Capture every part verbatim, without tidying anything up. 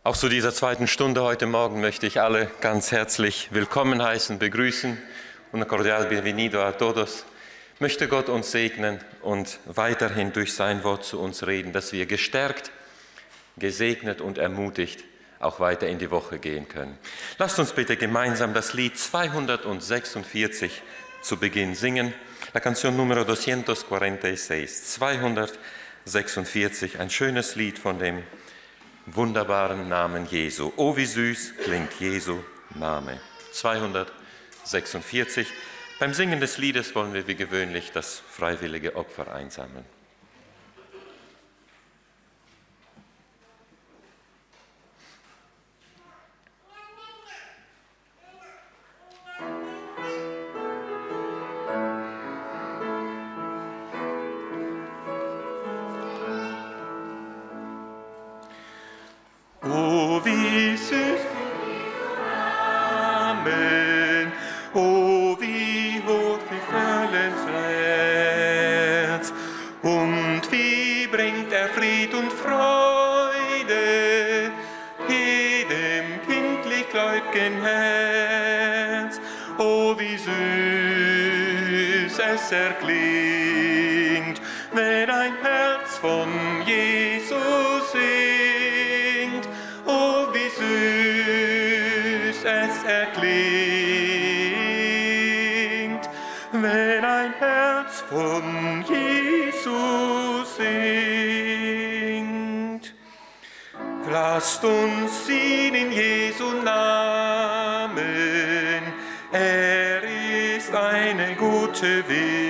Auch zu dieser zweiten Stunde heute Morgen möchte ich alle ganz herzlich willkommen heißen, begrüßen. Un cordial bienvenido a todos. Möchte Gott uns segnen und weiterhin durch sein Wort zu uns reden, dass wir gestärkt, gesegnet und ermutigt auch weiter in die Woche gehen können. Lasst uns bitte gemeinsam das Lied zweihundertsechsundvierzig zu Beginn singen. La canción número zweihundertsechsundvierzig. zweihundertsechsundvierzig, ein schönes Lied von dem wunderbaren Namen Jesu. Oh, wie süß klingt Jesu Name. zweihundertsechsundvierzig. Beim Singen des Liedes wollen wir wie gewöhnlich das freiwillige Opfer einsammeln. Oh, wie süß Amen. Oh, wie hoch die Völens Herz. Und wie bringt er Fried und Freude jedem kindlich gläubigen Herz. Oh, wie süß es erklingt, wenn ein Herz von Jesus singt. Oh, wie süß es erklingt, wenn ein Herz von Jesus singt. Lasst uns ihn in Jesu Namen, er ist eine gute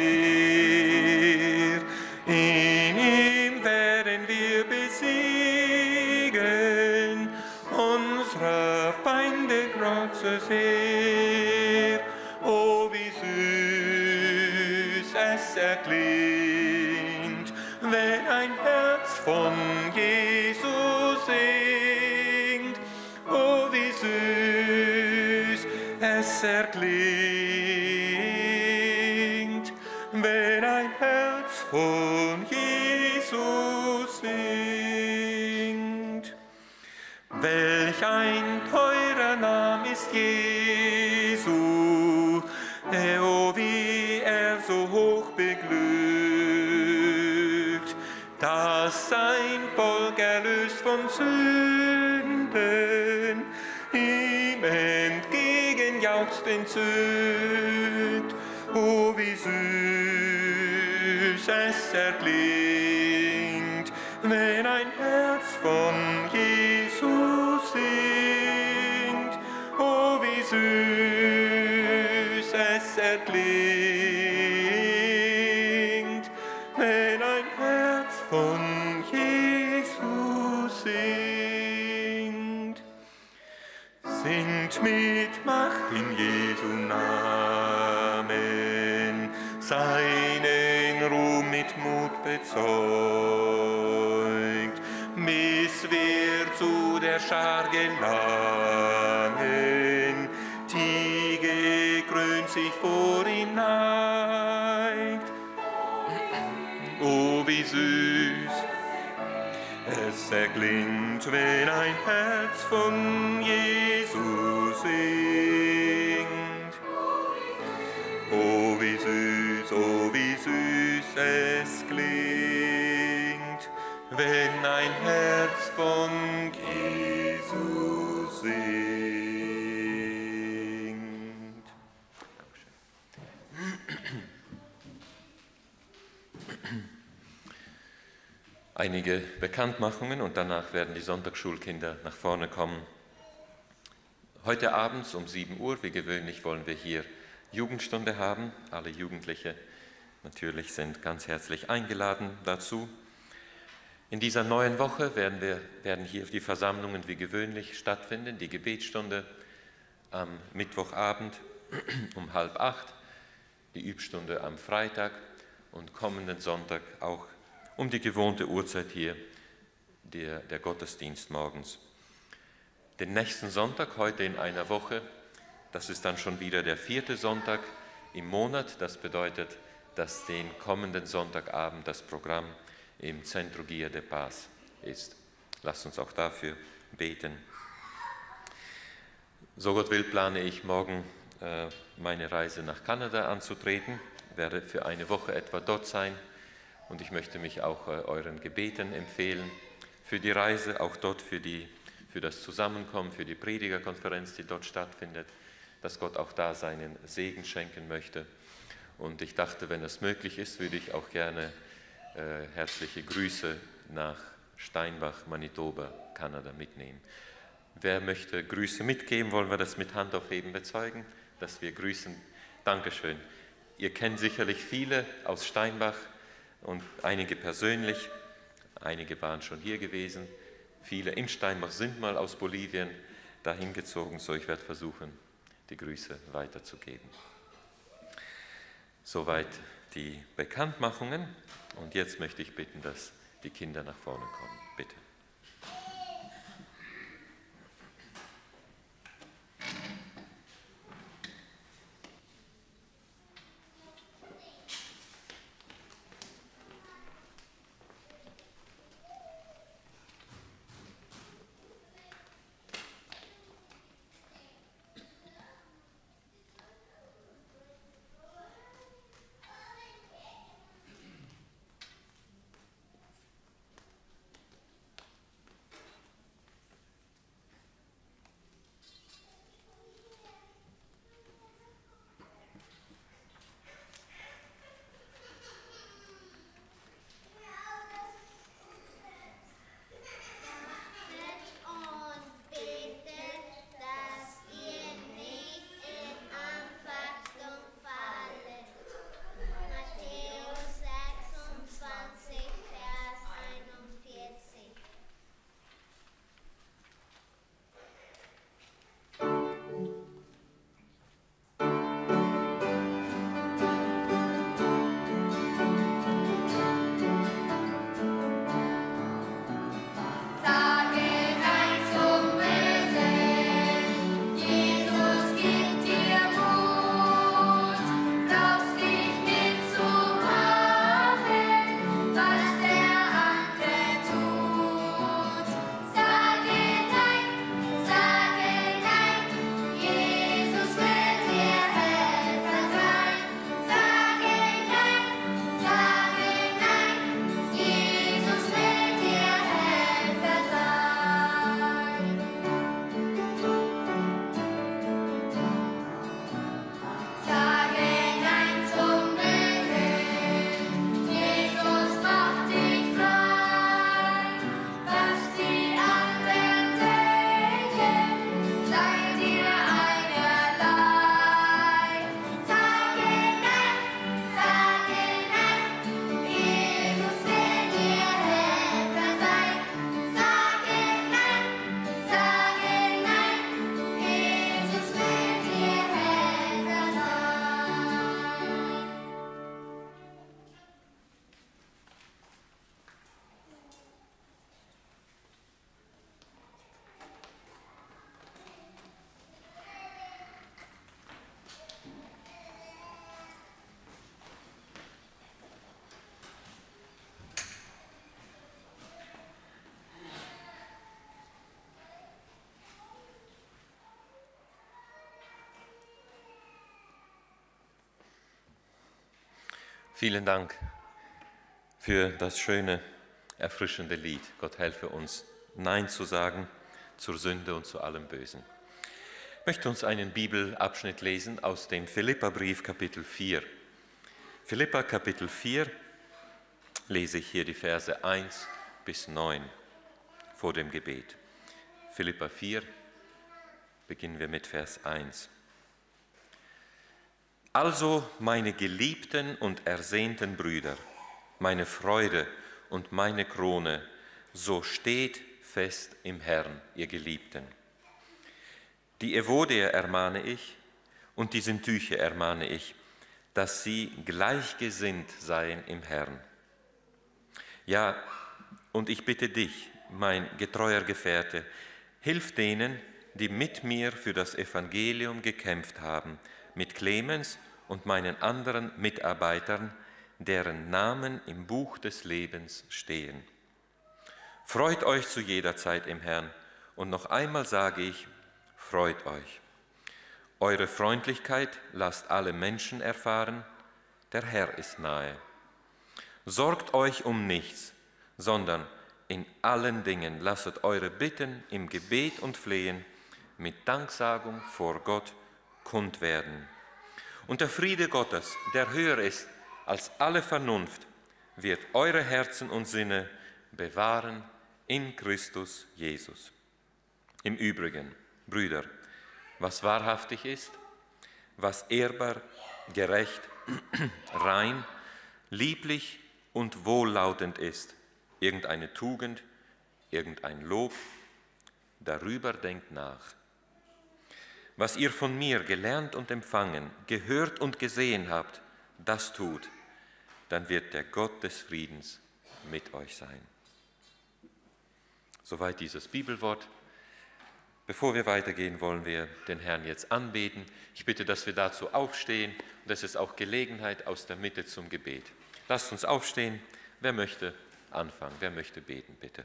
Wehr. In ihm werden wir besiegen unsere Feinde großes Heer. Oh, wie süß es erklingt, wenn ein Herz von Jesus singt. Oh, wie süß es erklingt, wenn ein Herz von Jesus singt. Welch ein teurer Name ist Jesu, oh, wie er so hoch beglückt, dass sein Volk erlöst von Sünden ihm entgegenjauchzt entzückt. Oh, wie süß es erklingt, wenn ein Herz von Jesus singt. Oh, wie süß es erklingt, wenn ein Herz von Jesus singt. Singt mit Macht in Jesu Namen, seinen Ruhm mit Mut bezeugt, bis wir zu der Schar gelangen, die gekrönt sich vor ihm neigt. Oh, wie süß es erklingt, wenn ein Herz von Jesus singt. Oh, wie süß, oh, wie süß es klingt, wenn ein Herz von Jesus singt. Einige Bekanntmachungen und danach werden die Sonntagsschulkinder nach vorne kommen. Heute abends um sieben Uhr, wie gewöhnlich, wollen wir hier Jugendstunde haben. Alle Jugendliche natürlich sind ganz herzlich eingeladen dazu. In dieser neuen Woche werden, wir, werden hier die Versammlungen wie gewöhnlich stattfinden. Die Gebetsstunde am Mittwochabend um halb acht, die Übstunde am Freitag und kommenden Sonntag auch um die gewohnte Uhrzeit hier, der, der Gottesdienst morgens. Den nächsten Sonntag, heute in einer Woche, das ist dann schon wieder der vierte Sonntag im Monat. Das bedeutet, dass den kommenden Sonntagabend das Programm im Centro Guia de Paz ist. Lasst uns auch dafür beten. So Gott will, plane ich morgen äh, meine Reise nach Kanada anzutreten, werde für eine Woche etwa dort sein und ich möchte mich auch äh, euren Gebeten empfehlen für die Reise, auch dort für, die, für das Zusammenkommen, für die Predigerkonferenz, die dort stattfindet, dass Gott auch da seinen Segen schenken möchte. Und ich dachte, wenn es möglich ist, würde ich auch gerne äh, herzliche Grüße nach Steinbach, Manitoba, Kanada mitnehmen. Wer möchte Grüße mitgeben, wollen wir das mit Handaufheben bezeugen, dass wir grüßen. Dankeschön. Ihr kennt sicherlich viele aus Steinbach und einige persönlich. Einige waren schon hier gewesen. Viele in Steinbach sind mal aus Bolivien dahin gezogen. So, ich werde versuchen, die Grüße weiterzugeben. Soweit die Bekanntmachungen. Und jetzt möchte ich bitten, dass die Kinder nach vorne kommen. Bitte. Vielen Dank für das schöne, erfrischende Lied. Gott helfe uns, Nein zu sagen zur Sünde und zu allem Bösen. Ich möchte uns einen Bibelabschnitt lesen aus dem Philipperbrief Kapitel vier. Philipper Kapitel vier lese ich hier die Verse eins bis neun vor dem Gebet. Philipper vier, beginnen wir mit Vers eins. Also, meine geliebten und ersehnten Brüder, meine Freude und meine Krone, so steht fest im Herrn, ihr Geliebten. Die Evodia ermahne ich und die Syntyche ermahne ich, dass sie gleichgesinnt seien im Herrn. Ja, und ich bitte dich, mein getreuer Gefährte, hilf denen, die mit mir für das Evangelium gekämpft haben, mit Clemens und meinen anderen Mitarbeitern, deren Namen im Buch des Lebens stehen. Freut euch zu jeder Zeit im Herrn Und noch einmal sage ich, freut euch. Eure Freundlichkeit lasst alle Menschen erfahren, der Herr ist nahe. Sorgt euch um nichts, sondern in allen Dingen lasset eure Bitten im Gebet und Flehen mit Danksagung vor Gott kund werden. Und der Friede Gottes, der höher ist als alle Vernunft, wird eure Herzen und Sinne bewahren in Christus Jesus. Im Übrigen, Brüder, was wahrhaftig ist, was ehrbar, gerecht, rein, lieblich und wohllautend ist, irgendeine Tugend, irgendein Lob, darüber denkt nach. Was ihr von mir gelernt und empfangen, gehört und gesehen habt, das tut, dann wird der Gott des Friedens mit euch sein. Soweit dieses Bibelwort. Bevor wir weitergehen, wollen wir den Herrn jetzt anbeten. Ich bitte, dass wir dazu aufstehen und es ist auch Gelegenheit aus der Mitte zum Gebet. Lasst uns aufstehen. Wer möchte anfangen? Wer möchte beten, bitte?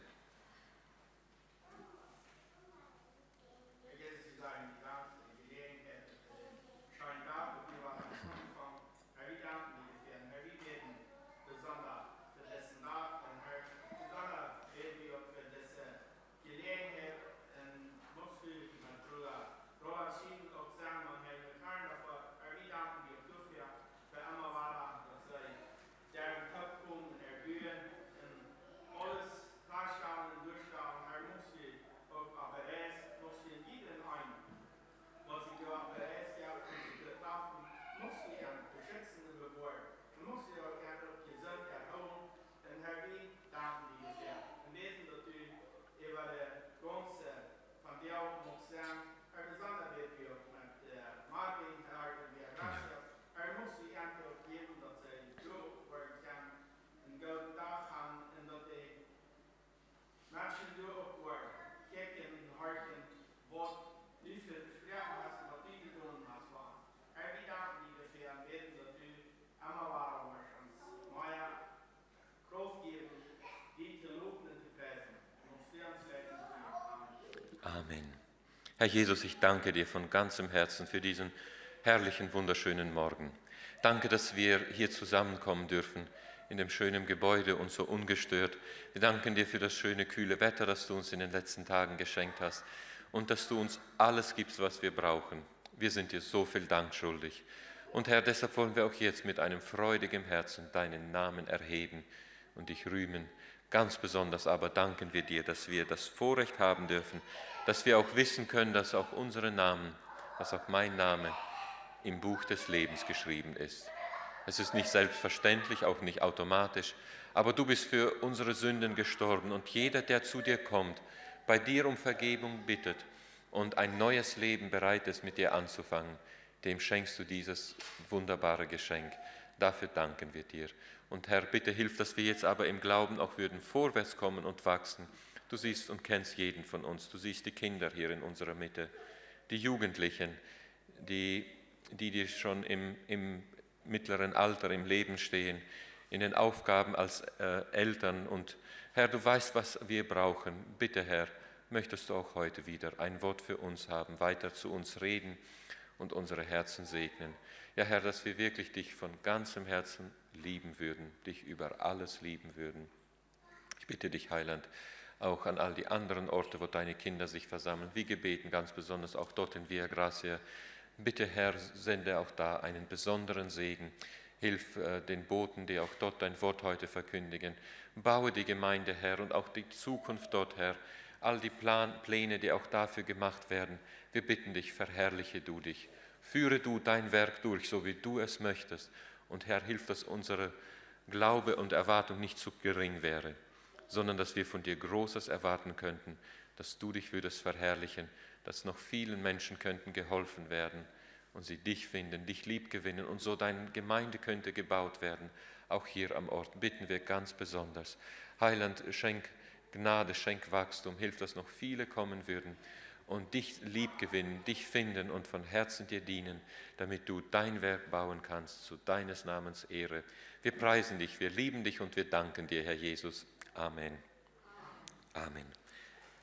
Amen. Herr Jesus, ich danke dir von ganzem Herzen für diesen herrlichen, wunderschönen Morgen. Danke, dass wir hier zusammenkommen dürfen in dem schönen Gebäude und so ungestört. Wir danken dir für das schöne, kühle Wetter, das du uns in den letzten Tagen geschenkt hast und dass du uns alles gibst, was wir brauchen. Wir sind dir so viel Dank schuldig. Und Herr, deshalb wollen wir auch jetzt mit einem freudigen Herzen deinen Namen erheben und dich rühmen. Ganz besonders aber danken wir dir, dass wir das Vorrecht haben dürfen, dass wir auch wissen können, dass auch unsere Namen, dass auch mein Name im Buch des Lebens geschrieben ist. Es ist nicht selbstverständlich, auch nicht automatisch, aber du bist für unsere Sünden gestorben und jeder, der zu dir kommt, bei dir um Vergebung bittet und ein neues Leben bereit ist, mit dir anzufangen, dem schenkst du dieses wunderbare Geschenk. Dafür danken wir dir. Und Herr, bitte hilf, dass wir jetzt aber im Glauben auch würden vorwärts kommen und wachsen. Du siehst und kennst jeden von uns. Du siehst die Kinder hier in unserer Mitte, die Jugendlichen, die, die, die schon im, im mittleren Alter im Leben stehen, in den Aufgaben als äh, Eltern. Und Herr, du weißt, was wir brauchen. Bitte, Herr, möchtest du auch heute wieder ein Wort für uns haben, weiter zu uns reden und unsere Herzen segnen. Ja, Herr, dass wir wirklich dich von ganzem Herzen lieben würden, dich über alles lieben würden. Ich bitte dich, Heiland, auch an all die anderen Orte, wo deine Kinder sich versammeln, wie gebeten, ganz besonders auch dort in Via Gracia. Bitte, Herr, sende auch da einen besonderen Segen. Hilf äh, den Boten, die auch dort dein Wort heute verkündigen. Baue die Gemeinde, Herr, und auch die Zukunft dort, Herr. All die Plan, Pläne, die auch dafür gemacht werden. Wir bitten dich, verherrliche du dich. Führe du dein Werk durch, so wie du es möchtest. Und Herr, hilf, dass unsere Glaube und Erwartung nicht zu gering wäre, sondern dass wir von dir Großes erwarten könnten, dass du dich würdest verherrlichen, dass noch vielen Menschen könnten geholfen werden und sie dich finden, dich lieb gewinnen und so deine Gemeinde könnte gebaut werden, auch hier am Ort. Bitten wir ganz besonders. Heiland, schenk Gnade, schenk Wachstum, hilf, dass noch viele kommen würden und dich lieb gewinnen, dich finden und von Herzen dir dienen, damit du dein Werk bauen kannst, zu deines Namens Ehre. Wir preisen dich, wir lieben dich und wir danken dir, Herr Jesus. Amen. Amen.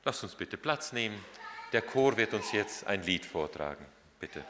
Lasst uns bitte Platz nehmen. Der Chor wird uns jetzt ein Lied vortragen. Bitte.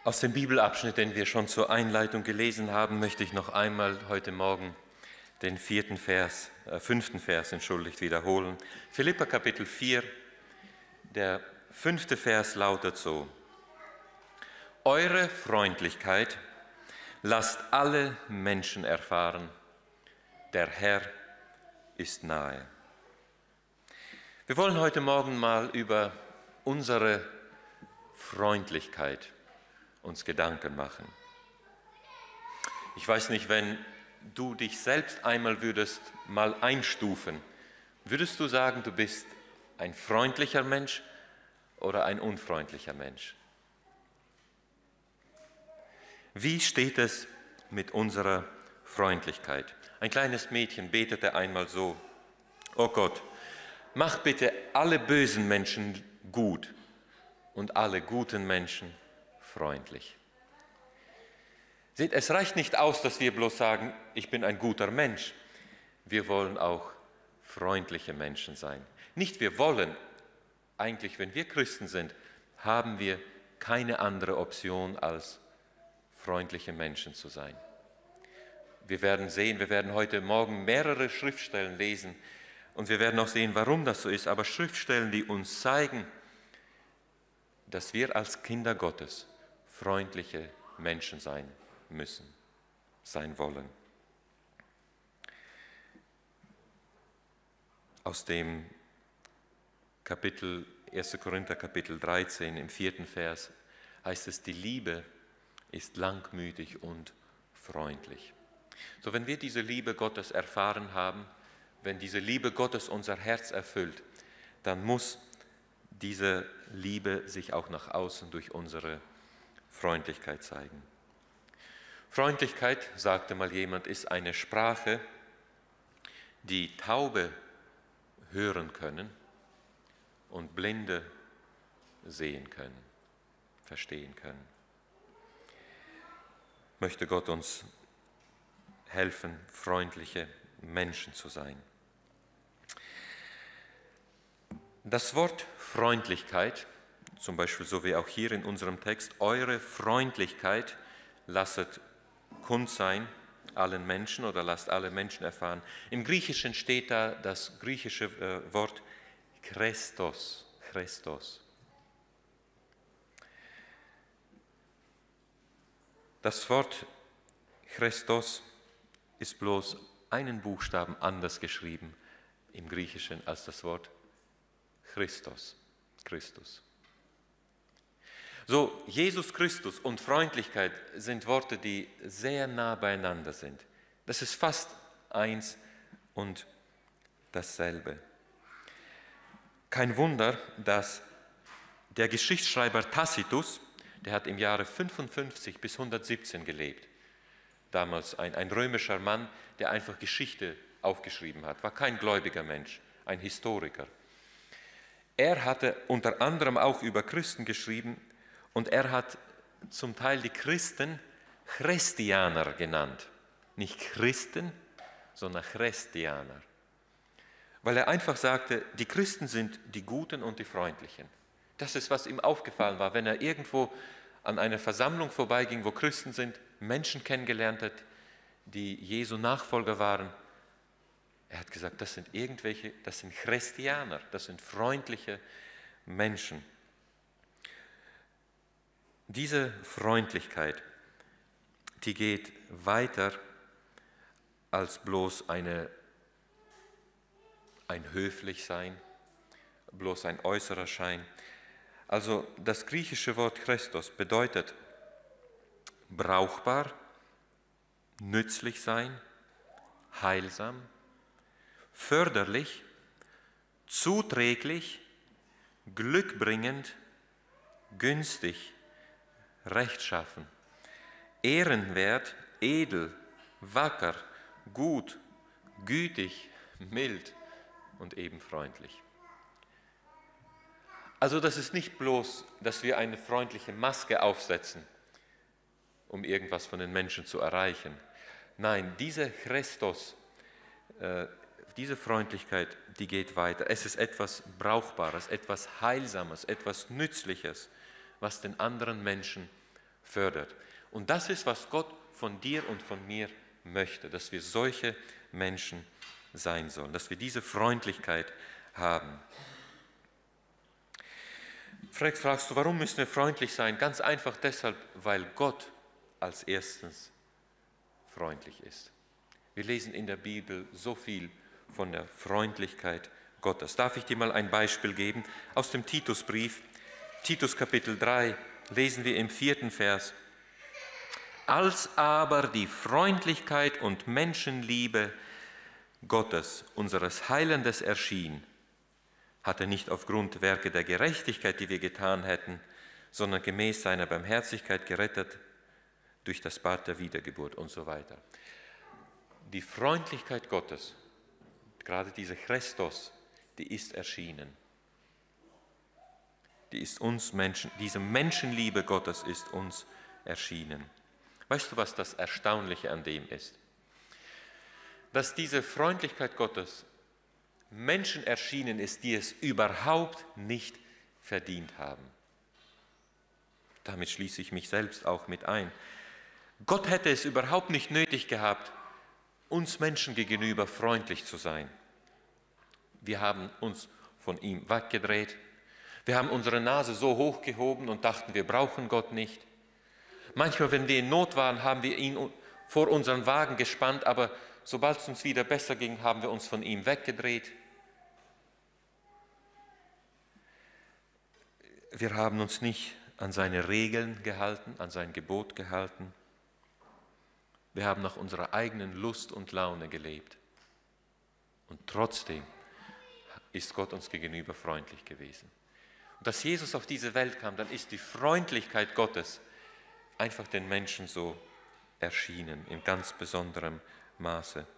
Aus dem Bibelabschnitt, den wir schon zur Einleitung gelesen haben, möchte ich noch einmal heute Morgen den vierten Vers, äh, fünften Vers, entschuldigt, wiederholen. Philipper Kapitel vier, der fünfte Vers lautet so: Eure Freundlichkeit lasst alle Menschen erfahren, der Herr ist nahe. Wir wollen heute Morgen mal über unsere Freundlichkeit uns Gedanken machen. Ich weiß nicht, wenn du dich selbst einmal würdest mal einstufen, würdest du sagen, du bist ein freundlicher Mensch oder ein unfreundlicher Mensch? Wie steht es mit unserer Freundlichkeit? Ein kleines Mädchen betete einmal so: Oh Gott, mach bitte alle bösen Menschen gut und alle guten Menschen freundlich. Seht, es reicht nicht aus, dass wir bloß sagen, ich bin ein guter Mensch. Wir wollen auch freundliche Menschen sein. Nicht wir wollen, eigentlich, wenn wir Christen sind, haben wir keine andere Option, als freundliche Menschen zu sein. Wir werden sehen, wir werden heute Morgen mehrere Schriftstellen lesen und wir werden auch sehen, warum das so ist, aber Schriftstellen, die uns zeigen, dass wir als Kinder Gottes freundliche Menschen sein müssen, sein wollen. Aus dem Kapitel, erster Korinther Kapitel dreizehn, im vierten Vers, heißt es, die Liebe ist langmütig und freundlich. So, wenn wir diese Liebe Gottes erfahren haben, wenn diese Liebe Gottes unser Herz erfüllt, dann muss diese Liebe sich auch nach außen durch unsere Freundlichkeit zeigen. Freundlichkeit, sagte mal jemand, ist eine Sprache, die Taube hören können und Blinde sehen können, verstehen können. Möchte Gott uns helfen, freundliche Menschen zu sein. Das Wort Freundlichkeit, zum Beispiel so wie auch hier in unserem Text, eure Freundlichkeit lasset kund sein allen Menschen oder lasst alle Menschen erfahren. Im Griechischen steht da das griechische äh, Wort Christos, Christos. Das Wort Christos ist bloß einen Buchstaben anders geschrieben im Griechischen als das Wort Christus, Christus. So, Jesus Christus und Freundlichkeit sind Worte, die sehr nah beieinander sind. Das ist fast eins und dasselbe. Kein Wunder, dass der Geschichtsschreiber Tacitus, der hat im Jahre fünfundfünfzig bis hundertsiebzehn gelebt, damals ein, ein römischer Mann, der einfach Geschichte aufgeschrieben hat, war kein gläubiger Mensch, ein Historiker. Er hatte unter anderem auch über Christen geschrieben und er hat zum Teil die Christen Christianer genannt. Nicht Christen, sondern Christianer. Weil er einfach sagte, die Christen sind die Guten und die Freundlichen. Das ist, was ihm aufgefallen war, wenn er irgendwo an einer Versammlung vorbeiging, wo Christen sind, Menschen kennengelernt hat, die Jesu Nachfolger waren. Er hat gesagt, das sind irgendwelche, das sind Christianer, das sind freundliche Menschen. Diese Freundlichkeit, die geht weiter als bloß eine, ein Höflichsein, bloß ein äußerer Schein. Also das griechische Wort Christos bedeutet brauchbar, nützlich sein, heilsam, förderlich, zuträglich, glückbringend, günstig, rechtschaffen, ehrenwert, edel, wacker, gut, gütig, mild und eben freundlich. Also das ist nicht bloß, dass wir eine freundliche Maske aufsetzen, um irgendwas von den Menschen zu erreichen. Nein, diese Christus, äh, diese Freundlichkeit, die geht weiter. Es ist etwas Brauchbares, etwas Heilsames, etwas Nützliches, was den anderen Menschen fördert. Und das ist, was Gott von dir und von mir möchte, dass wir solche Menschen sein sollen, dass wir diese Freundlichkeit haben. Vielleicht fragst du, warum müssen wir freundlich sein? Ganz einfach deshalb, weil Gott als erstens freundlich ist. Wir lesen in der Bibel so viel von der Freundlichkeit Gottes. Darf ich dir mal ein Beispiel geben? Aus dem Titusbrief, Titus Kapitel drei, lesen wir im vierten Vers. Als aber die Freundlichkeit und Menschenliebe Gottes, unseres Heilandes, erschien, hat er nicht aufgrund Werke der Gerechtigkeit, die wir getan hätten, sondern gemäß seiner Barmherzigkeit gerettet durch das Bad der Wiedergeburt und so weiter. Die Freundlichkeit Gottes, gerade diese Christus, die ist erschienen. Die ist uns Menschen, diese Menschenliebe Gottes ist uns erschienen. Weißt du, was das Erstaunliche an dem ist? Dass diese Freundlichkeit Gottes Menschen erschienen ist, die es überhaupt nicht verdient haben. Damit schließe ich mich selbst auch mit ein. Gott hätte es überhaupt nicht nötig gehabt, uns Menschen gegenüber freundlich zu sein. Wir haben uns von ihm weggedreht. Wir haben unsere Nase so hochgehoben und dachten, wir brauchen Gott nicht. Manchmal, wenn wir in Not waren, haben wir ihn vor unseren Wagen gespannt, aber sobald es uns wieder besser ging, haben wir uns von ihm weggedreht. Wir haben uns nicht an seine Regeln gehalten, an sein Gebot gehalten. Wir haben nach unserer eigenen Lust und Laune gelebt. Und trotzdem ist Gott uns gegenüber freundlich gewesen. Und dass Jesus auf diese Welt kam, dann ist die Freundlichkeit Gottes einfach den Menschen so erschienen, in ganz besonderem Maße.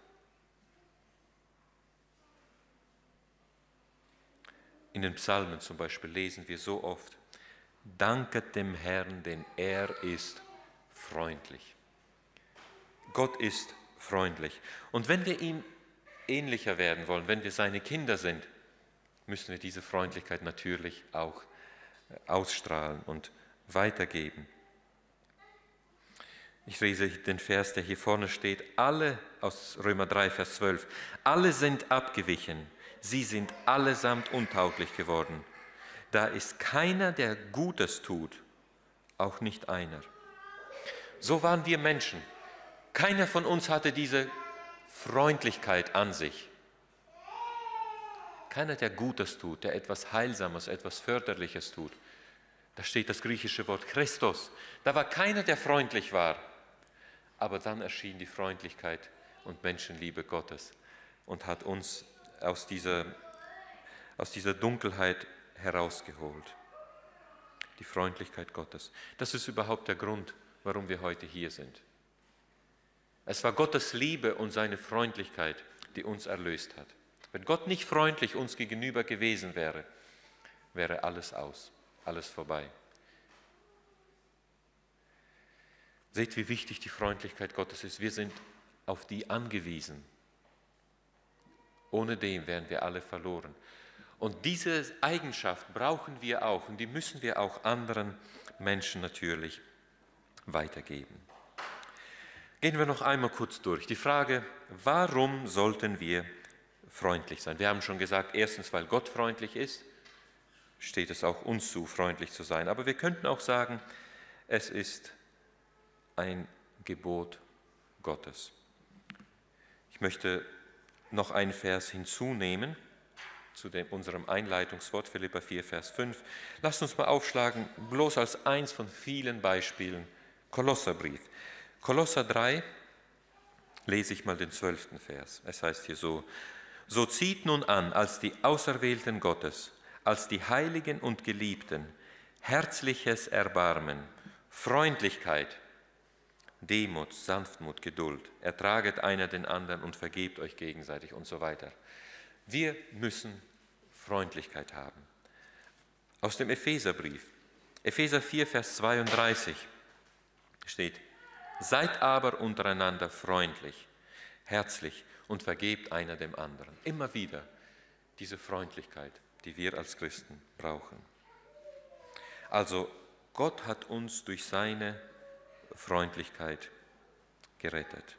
In den Psalmen zum Beispiel lesen wir so oft, danket dem Herrn, denn er ist freundlich. Gott ist freundlich. Und wenn wir ihm ähnlicher werden wollen, wenn wir seine Kinder sind, müssen wir diese Freundlichkeit natürlich auch ausstrahlen und weitergeben. Ich lese den Vers, der hier vorne steht, alle, aus Römer drei, Vers zwölf, alle sind abgewichen, sie sind allesamt untauglich geworden. Da ist keiner, der Gutes tut, auch nicht einer. So waren wir Menschen. Keiner von uns hatte diese Freundlichkeit an sich. Keiner, der Gutes tut, der etwas Heilsames, etwas Förderliches tut. Da steht das griechische Wort Christus. Da war keiner, der freundlich war. Aber dann erschien die Freundlichkeit und Menschenliebe Gottes und hat uns aus dieser, aus dieser Dunkelheit herausgeholt. Die Freundlichkeit Gottes. Das ist überhaupt der Grund, warum wir heute hier sind. Es war Gottes Liebe und seine Freundlichkeit, die uns erlöst hat. Wenn Gott nicht freundlich uns gegenüber gewesen wäre, wäre alles aus, alles vorbei. Seht, wie wichtig die Freundlichkeit Gottes ist. Wir sind auf die angewiesen. Ohne den wären wir alle verloren. Und diese Eigenschaft brauchen wir auch und die müssen wir auch anderen Menschen natürlich weitergeben. Gehen wir noch einmal kurz durch. Die Frage, warum sollten wir freundlich sein? Wir haben schon gesagt, erstens, weil Gott freundlich ist, steht es auch uns zu, freundlich zu sein. Aber wir könnten auch sagen, es ist ein Gebot Gottes. Ich möchte noch einen Vers hinzunehmen zu dem, unserem Einleitungswort, Philipper vier, Vers fünf. Lasst uns mal aufschlagen, bloß als eins von vielen Beispielen, Kolosserbrief. Kolosser drei, lese ich mal den zwölften Vers. Es heißt hier so, so zieht nun an, als die Auserwählten Gottes, als die Heiligen und Geliebten, herzliches Erbarmen, Freundlichkeit, Demut, Sanftmut, Geduld, ertraget einer den anderen und vergebt euch gegenseitig und so weiter. Wir müssen Freundlichkeit haben. Aus dem Epheserbrief, Epheser vier, Vers zweiunddreißig steht, seid aber untereinander freundlich, herzlich und vergebt einer dem anderen. Immer wieder diese Freundlichkeit, die wir als Christen brauchen. Also Gott hat uns durch seine Freundlichkeit gerettet.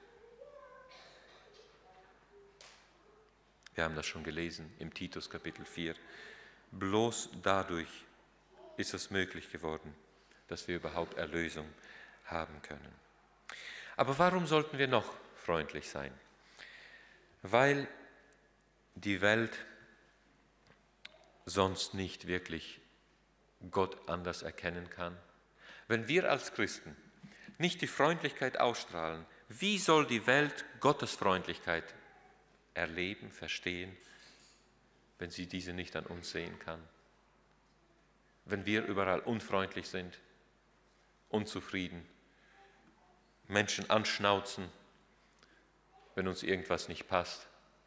Wir haben das schon gelesen im Titus Kapitel vier. Bloß dadurch ist es möglich geworden, dass wir überhaupt Erlösung haben können. Aber warum sollten wir noch freundlich sein? Weil die Welt sonst nicht wirklich Gott anders erkennen kann. Wenn wir als Christen nicht die Freundlichkeit ausstrahlen, wie soll die Welt Gottes Freundlichkeit erleben, verstehen, wenn sie diese nicht an uns sehen kann? Wenn wir überall unfreundlich sind, unzufrieden, Menschen anschnauzen, wenn uns irgendwas nicht passt.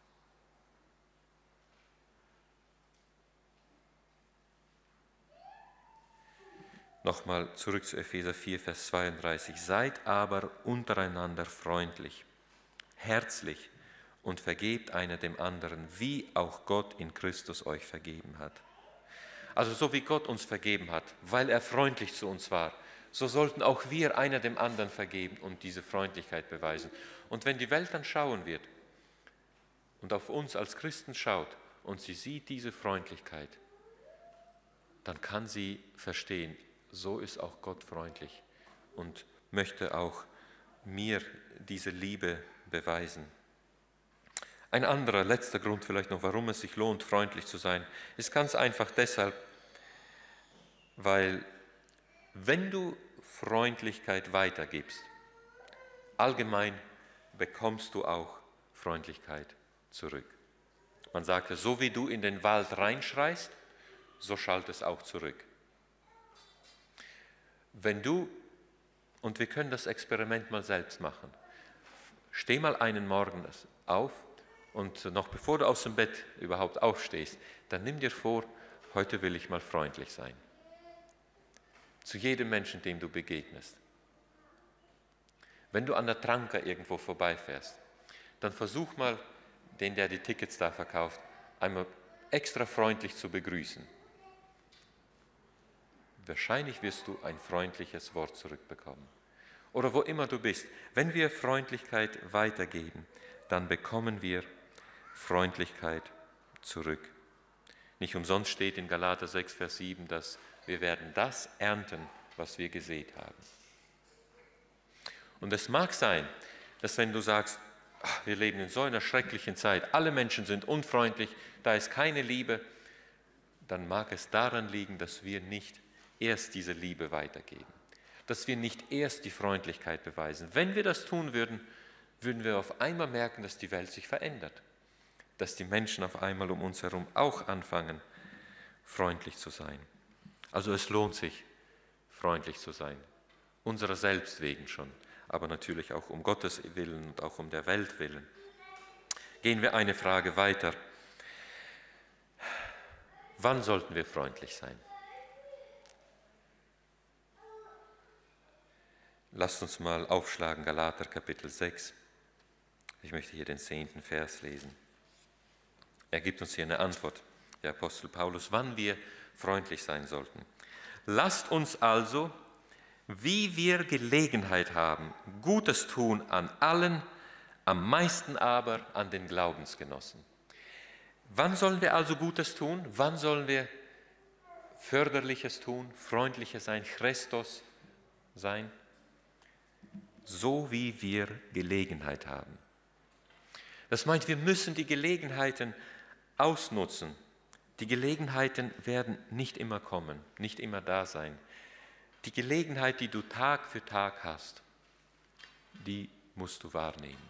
Nochmal zurück zu Epheser vier, Vers zweiunddreißig. Seid aber untereinander freundlich, herzlich und vergebt einer dem anderen, wie auch Gott in Christus euch vergeben hat. Also so wie Gott uns vergeben hat, weil er freundlich zu uns war, so sollten auch wir einer dem anderen vergeben und diese Freundlichkeit beweisen. Und wenn die Welt dann schauen wird und auf uns als Christen schaut und sie sieht diese Freundlichkeit, dann kann sie verstehen, so ist auch Gott freundlich und möchte auch mir diese Liebe beweisen. Ein anderer, letzter Grund vielleicht noch, warum es sich lohnt, freundlich zu sein, ist ganz einfach deshalb, weil wenn du Freundlichkeit weitergibst, allgemein bekommst du auch Freundlichkeit zurück. Man sagte, so wie du in den Wald reinschreist, so schallt es auch zurück. Wenn du, und wir können das Experiment mal selbst machen, steh mal einen Morgen auf und noch bevor du aus dem Bett überhaupt aufstehst, dann nimm dir vor, heute will ich mal freundlich sein. Zu jedem Menschen, dem du begegnest. Wenn du an der Tranka irgendwo vorbeifährst, dann versuch mal, den, der die Tickets da verkauft, einmal extra freundlich zu begrüßen. Wahrscheinlich wirst du ein freundliches Wort zurückbekommen. Oder wo immer du bist, wenn wir Freundlichkeit weitergeben, dann bekommen wir Freundlichkeit zurück. Nicht umsonst steht in Galater sechs, Vers sieben, dass wir werden das ernten, was wir gesät haben. Und es mag sein, dass wenn du sagst, ach, wir leben in so einer schrecklichen Zeit, alle Menschen sind unfreundlich, da ist keine Liebe, dann mag es daran liegen, dass wir nicht erst diese Liebe weitergeben, dass wir nicht erst die Freundlichkeit beweisen. Wenn wir das tun würden, würden wir auf einmal merken, dass die Welt sich verändert, dass die Menschen auf einmal um uns herum auch anfangen, freundlich zu sein. Also es lohnt sich, freundlich zu sein, unserer selbst wegen schon, aber natürlich auch um Gottes Willen und auch um der Welt willen. Gehen wir eine Frage weiter. Wann sollten wir freundlich sein? Lasst uns mal aufschlagen, Galater Kapitel sechs. Ich möchte hier den zehnten Vers lesen. Er gibt uns hier eine Antwort, der Apostel Paulus, wann wir freundlich sein sollten. Lasst uns also, wie wir Gelegenheit haben, Gutes tun an allen, am meisten aber an den Glaubensgenossen. Wann sollen wir also Gutes tun? Wann sollen wir Förderliches tun, Freundliches sein, Christus sein? So wie wir Gelegenheit haben. Das meint, wir müssen die Gelegenheiten ausnutzen. Die Gelegenheiten werden nicht immer kommen, nicht immer da sein. Die Gelegenheit, die du Tag für Tag hast, die musst du wahrnehmen.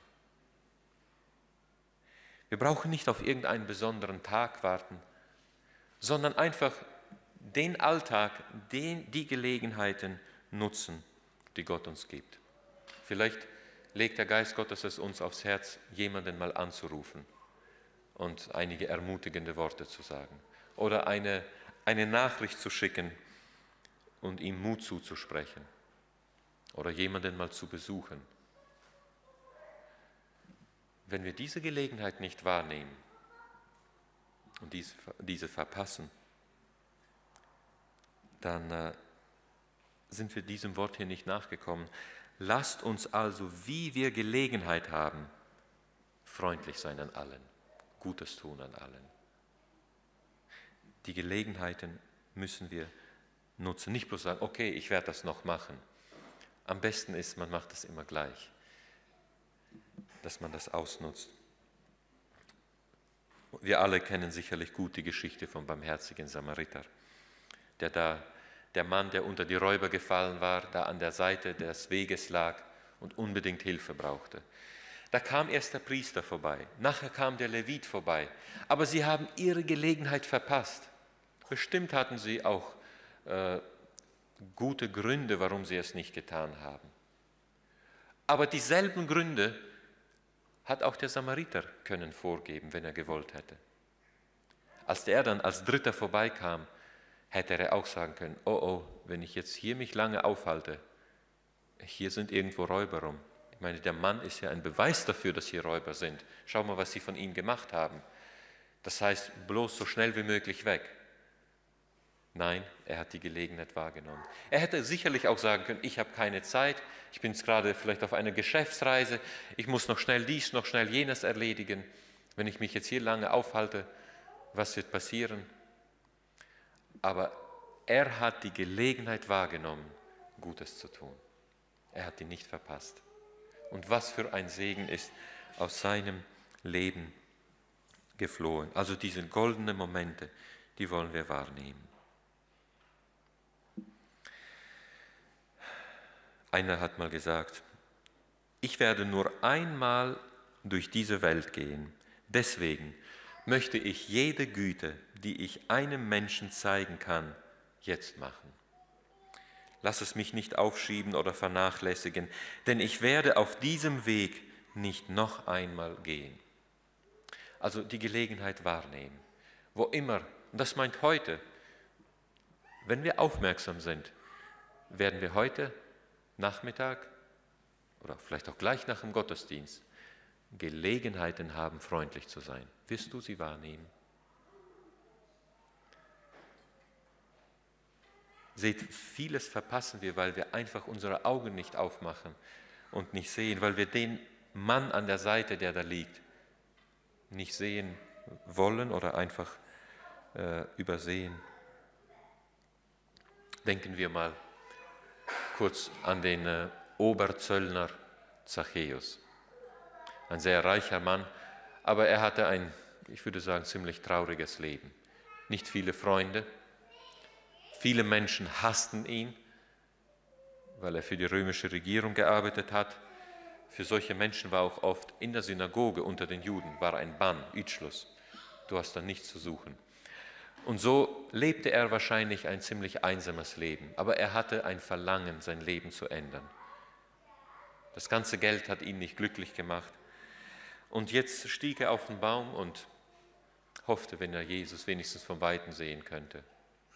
Wir brauchen nicht auf irgendeinen besonderen Tag warten, sondern einfach den Alltag, den, die Gelegenheiten nutzen, die Gott uns gibt. Vielleicht legt der Geist Gottes es uns aufs Herz, jemanden mal anzurufen und einige ermutigende Worte zu sagen oder eine, eine Nachricht zu schicken und ihm Mut zuzusprechen oder jemanden mal zu besuchen. Wenn wir diese Gelegenheit nicht wahrnehmen und diese, diese verpassen, dann äh, sind wir diesem Wort hier nicht nachgekommen. Lasst uns also, wie wir Gelegenheit haben, freundlich sein an allen, Gutes tun an allen. Die Gelegenheiten müssen wir nutzen. Nicht bloß sagen, okay, ich werde das noch machen. Am besten ist, man macht es immer gleich, dass man das ausnutzt. Wir alle kennen sicherlich gut die Geschichte vom barmherzigen Samariter, der da, der Mann, der unter die Räuber gefallen war, da an der Seite des Weges lag und unbedingt Hilfe brauchte. Da kam erst der Priester vorbei, nachher kam der Levit vorbei, aber sie haben ihre Gelegenheit verpasst. Bestimmt hatten sie auch äh, gute Gründe, warum sie es nicht getan haben. Aber dieselben Gründe hat auch der Samariter können vorgeben, wenn er gewollt hätte. Als er dann als Dritter vorbeikam, hätte er auch sagen können, oh oh, wenn ich jetzt hier mich lange aufhalte, hier sind irgendwo Räuber rum. Ich meine, der Mann ist ja ein Beweis dafür, dass hier Räuber sind. Schau mal, was sie von ihm gemacht haben. Das heißt, bloß so schnell wie möglich weg. Nein, er hat die Gelegenheit wahrgenommen. Er hätte sicherlich auch sagen können, ich habe keine Zeit, ich bin jetzt gerade vielleicht auf einer Geschäftsreise, ich muss noch schnell dies, noch schnell jenes erledigen. Wenn ich mich jetzt hier lange aufhalte, was wird passieren? Aber er hat die Gelegenheit wahrgenommen, Gutes zu tun. Er hat die nicht verpasst. Und was für ein Segen ist aus seinem Leben geflohen. Also diese goldenen Momente, die wollen wir wahrnehmen. Einer hat mal gesagt, ich werde nur einmal durch diese Welt gehen. Deswegen möchte ich jede Güte, die ich einem Menschen zeigen kann, jetzt machen. Lass es mich nicht aufschieben oder vernachlässigen, denn ich werde auf diesem Weg nicht noch einmal gehen. Also die Gelegenheit wahrnehmen, wo immer, und das meint heute, wenn wir aufmerksam sind, werden wir heute Nachmittag oder vielleicht auch gleich nach dem Gottesdienst Gelegenheiten haben, freundlich zu sein. Wirst du sie wahrnehmen? Seht, vieles verpassen wir, weil wir einfach unsere Augen nicht aufmachen und nicht sehen, weil wir den Mann an der Seite, der da liegt, nicht sehen wollen oder einfach äh, übersehen. Denken wir mal kurz an den äh, Oberzöllner Zachäus. Ein sehr reicher Mann, aber er hatte ein, ich würde sagen, ziemlich trauriges Leben. Nicht viele Freunde. Viele Menschen hassten ihn, weil er für die römische Regierung gearbeitet hat. Für solche Menschen war auch oft in der Synagoge unter den Juden war ein Bann, Uitschluss. Du hast da nichts zu suchen. Und so lebte er wahrscheinlich ein ziemlich einsames Leben, aber er hatte ein Verlangen, sein Leben zu ändern. Das ganze Geld hat ihn nicht glücklich gemacht. Und jetzt stieg er auf den Baum und hoffte, wenn er Jesus wenigstens von Weitem sehen könnte.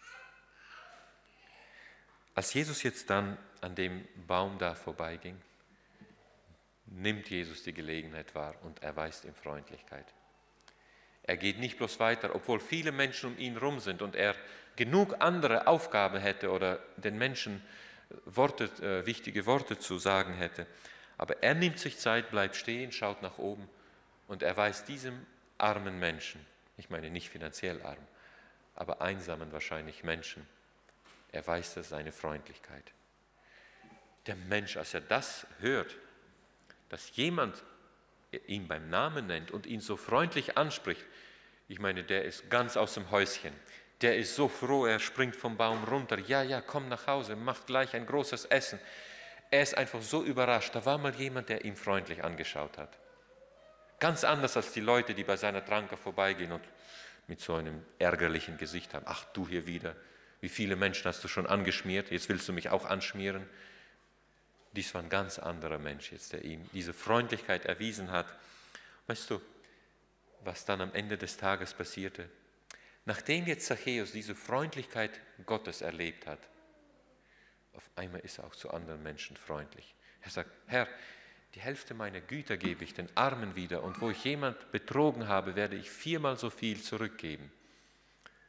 Als Jesus jetzt dann an dem Baum da vorbeiging, nimmt Jesus die Gelegenheit wahr und erweist ihm Freundlichkeit. Er geht nicht bloß weiter, obwohl viele Menschen um ihn rum sind und er genug andere Aufgaben hätte oder den Menschen Worte, äh, wichtige Worte zu sagen hätte. Aber er nimmt sich Zeit, bleibt stehen, schaut nach oben und erweist diesem armen Menschen, ich meine nicht finanziell arm, aber einsamen wahrscheinlich Menschen, erweist er seine Freundlichkeit. Der Mensch, als er das hört, dass jemand ihn beim Namen nennt und ihn so freundlich anspricht, ich meine, der ist ganz aus dem Häuschen. Der ist so froh, er springt vom Baum runter. Ja, ja, komm nach Hause, macht gleich ein großes Essen. Er ist einfach so überrascht. Da war mal jemand, der ihn freundlich angeschaut hat. Ganz anders als die Leute, die bei seiner Tranke vorbeigehen und mit so einem ärgerlichen Gesicht haben. Ach, du hier wieder. Wie viele Menschen hast du schon angeschmiert? Jetzt willst du mich auch anschmieren? Dies war ein ganz anderer Mensch jetzt, der ihm diese Freundlichkeit erwiesen hat. Weißt du, was dann am Ende des Tages passierte? Nachdem jetzt Zachäus diese Freundlichkeit Gottes erlebt hat, auf einmal ist er auch zu anderen Menschen freundlich. Er sagt, Herr, die Hälfte meiner Güter gebe ich den Armen wieder und wo ich jemand betrogen habe, werde ich viermal so viel zurückgeben.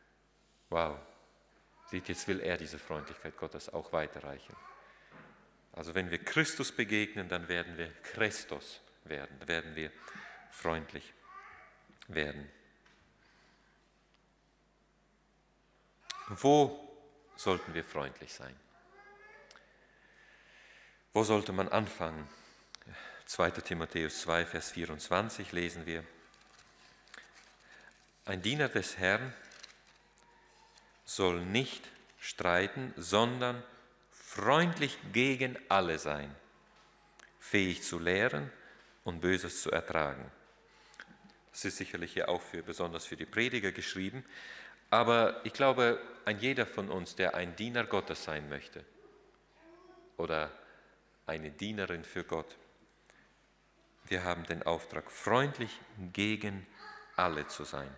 Wow, seht, jetzt will er diese Freundlichkeit Gottes auch weiterreichen. Also wenn wir Christus begegnen, dann werden wir Christus werden, dann werden wir freundlich werden. Wo sollten wir freundlich sein? Wo sollte man anfangen? zweiter Timotheus zwei, Vers vierundzwanzig lesen wir: Ein Diener des Herrn soll nicht streiten, sondern freundlich gegen alle sein, fähig zu lehren und Böses zu ertragen. Das ist sicherlich hier auch für, besonders für die Prediger geschrieben, aber ich glaube, ein jeder von uns, der ein Diener Gottes sein möchte oder eine Dienerin für Gott, wir haben den Auftrag, freundlich gegen alle zu sein.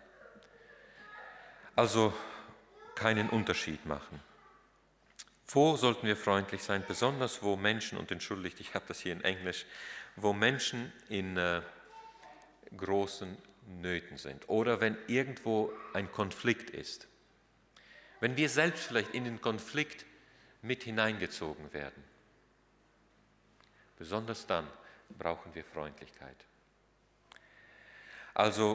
Also keinen Unterschied machen. Wo sollten wir freundlich sein? Besonders wo Menschen, und entschuldigt, ich habe das hier in Englisch, wo Menschen in äh, großen Nöten sind oder wenn irgendwo ein Konflikt ist. Wenn wir selbst vielleicht in den Konflikt mit hineingezogen werden. Besonders dann brauchen wir Freundlichkeit. Also,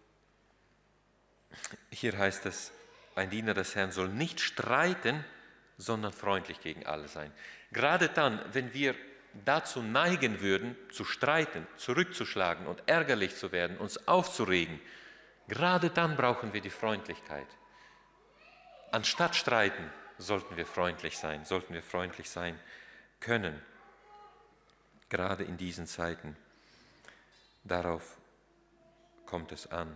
hier heißt es, ein Diener des Herrn soll nicht streiten, sondern freundlich gegen alle sein. Gerade dann, wenn wir dazu neigen würden, zu streiten, zurückzuschlagen und ärgerlich zu werden, uns aufzuregen, gerade dann brauchen wir die Freundlichkeit. Anstatt streiten, sollten wir freundlich sein, sollten wir freundlich sein können. Gerade in diesen Zeiten. Darauf kommt es an.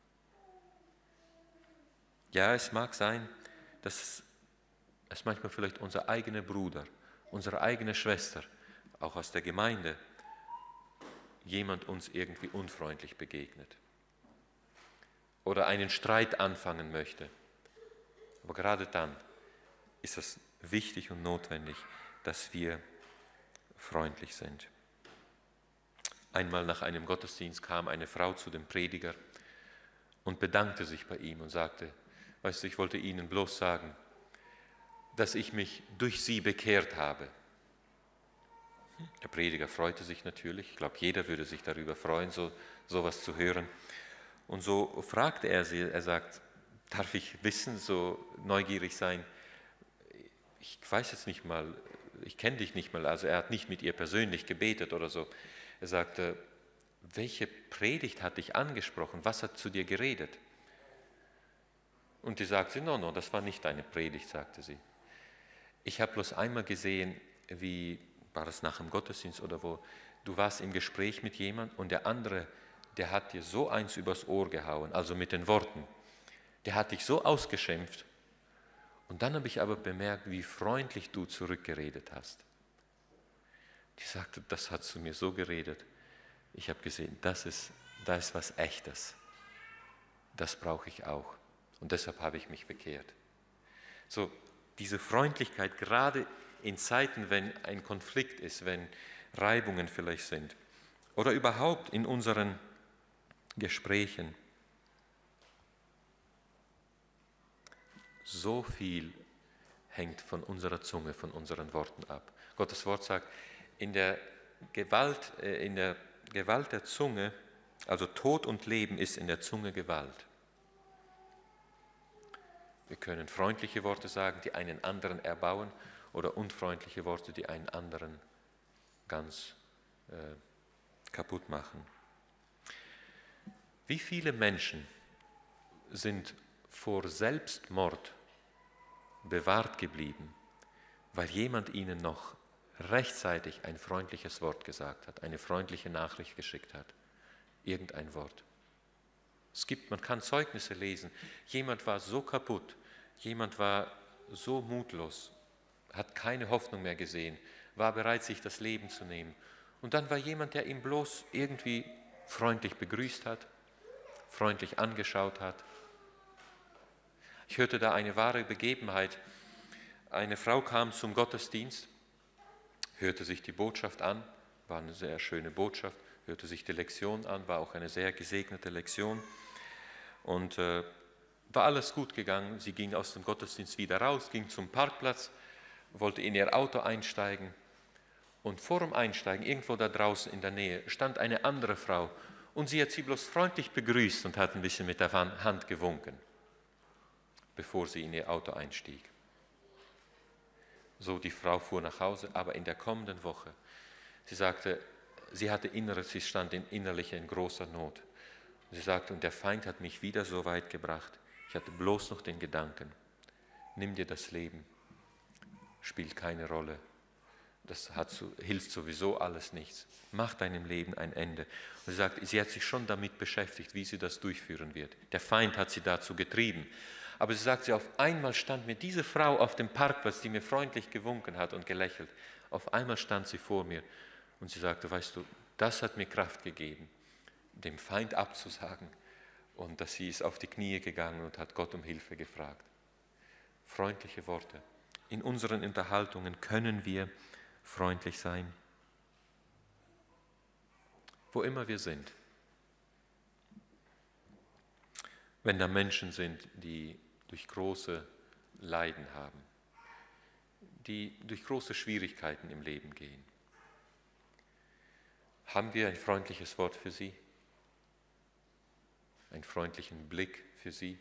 Ja, es mag sein, dass es manchmal vielleicht unser eigener Bruder, unsere eigene Schwester, auch aus der Gemeinde, jemand uns irgendwie unfreundlich begegnet oder einen Streit anfangen möchte. Aber gerade dann ist es wichtig und notwendig, dass wir freundlich sind. Einmal nach einem Gottesdienst kam eine Frau zu dem Prediger und bedankte sich bei ihm und sagte, weißt du, ich wollte Ihnen bloß sagen, dass ich mich durch Sie bekehrt habe. Der Prediger freute sich natürlich, ich glaube, jeder würde sich darüber freuen, so sowas zu hören. Und so fragte er sie, er sagt, darf ich wissen, so neugierig sein, ich weiß jetzt nicht mal, ich kenne dich nicht mal, also er hat nicht mit ihr persönlich gebetet oder so. Er sagte, welche Predigt hat dich angesprochen, was hat zu dir geredet? Und die sagte, no, no, das war nicht deine Predigt, sagte sie. Ich habe bloß einmal gesehen, wie, war das nach dem Gottesdienst oder wo, du warst im Gespräch mit jemandem und der andere, der hat dir so eins übers Ohr gehauen, also mit den Worten, der hat dich so ausgeschimpft. Und dann habe ich aber bemerkt, wie freundlich du zurückgeredet hast. Die sagte, das hat zu mir so geredet. Ich habe gesehen, das ist, da ist was Echtes. Das brauche ich auch. Und deshalb habe ich mich bekehrt. So, diese Freundlichkeit, gerade in Zeiten, wenn ein Konflikt ist, wenn Reibungen vielleicht sind oder überhaupt in unseren Gesprächen. So viel hängt von unserer Zunge, von unseren Worten ab. Gottes Wort sagt, in der Gewalt, in der Gewalt der Zunge, also Tod und Leben ist in der Zunge Gewalt. Wir können freundliche Worte sagen, die einen anderen erbauen, oder unfreundliche Worte, die einen anderen ganz äh, kaputt machen. Wie viele Menschen sind vor Selbstmord bewahrt geblieben, weil jemand ihnen noch rechtzeitig ein freundliches Wort gesagt hat, eine freundliche Nachricht geschickt hat, irgendein Wort. Es gibt, man kann Zeugnisse lesen, jemand war so kaputt, jemand war so mutlos, hat keine Hoffnung mehr gesehen, war bereit, sich das Leben zu nehmen. Und dann war jemand, der ihn bloß irgendwie freundlich begrüßt hat, freundlich angeschaut hat. Ich hörte da eine wahre Begebenheit. Eine Frau kam zum Gottesdienst, hörte sich die Botschaft an, war eine sehr schöne Botschaft, hörte sich die Lektion an, war auch eine sehr gesegnete Lektion und äh, war alles gut gegangen. Sie ging aus dem Gottesdienst wieder raus, ging zum Parkplatz, wollte in ihr Auto einsteigen Und vor dem Einsteigen, irgendwo da draußen in der Nähe, stand eine andere Frau und sie hat sie bloß freundlich begrüßt und hat ein bisschen mit der Hand gewunken, bevor sie in ihr Auto einstieg. So, die Frau fuhr nach Hause, aber in der kommenden Woche, sie sagte, sie hatte innere, sie stand in innerlich in großer Not. Sie sagte, und der Feind hat mich wieder so weit gebracht, ich hatte bloß noch den Gedanken, nimm dir das Leben, spielt keine Rolle, das hat, hilft sowieso alles nichts, mach deinem Leben ein Ende. Und sie sagt, sie hat sich schon damit beschäftigt, wie sie das durchführen wird. Der Feind hat sie dazu getrieben. Aber sie sagt, sie auf einmal stand mir diese Frau auf dem Parkplatz, die mir freundlich gewunken hat und gelächelt. Auf einmal stand sie vor mir und sie sagte, weißt du, das hat mir Kraft gegeben, dem Feind abzusagen. Und dass sie ist auf die Knie gegangen und hat Gott um Hilfe gefragt. Freundliche Worte. In unseren Unterhaltungen können wir freundlich sein. Wo immer wir sind. Wenn da Menschen sind, die durch große Leiden haben, die durch große Schwierigkeiten im Leben gehen, haben wir ein freundliches Wort für sie? Einen freundlichen Blick für sie?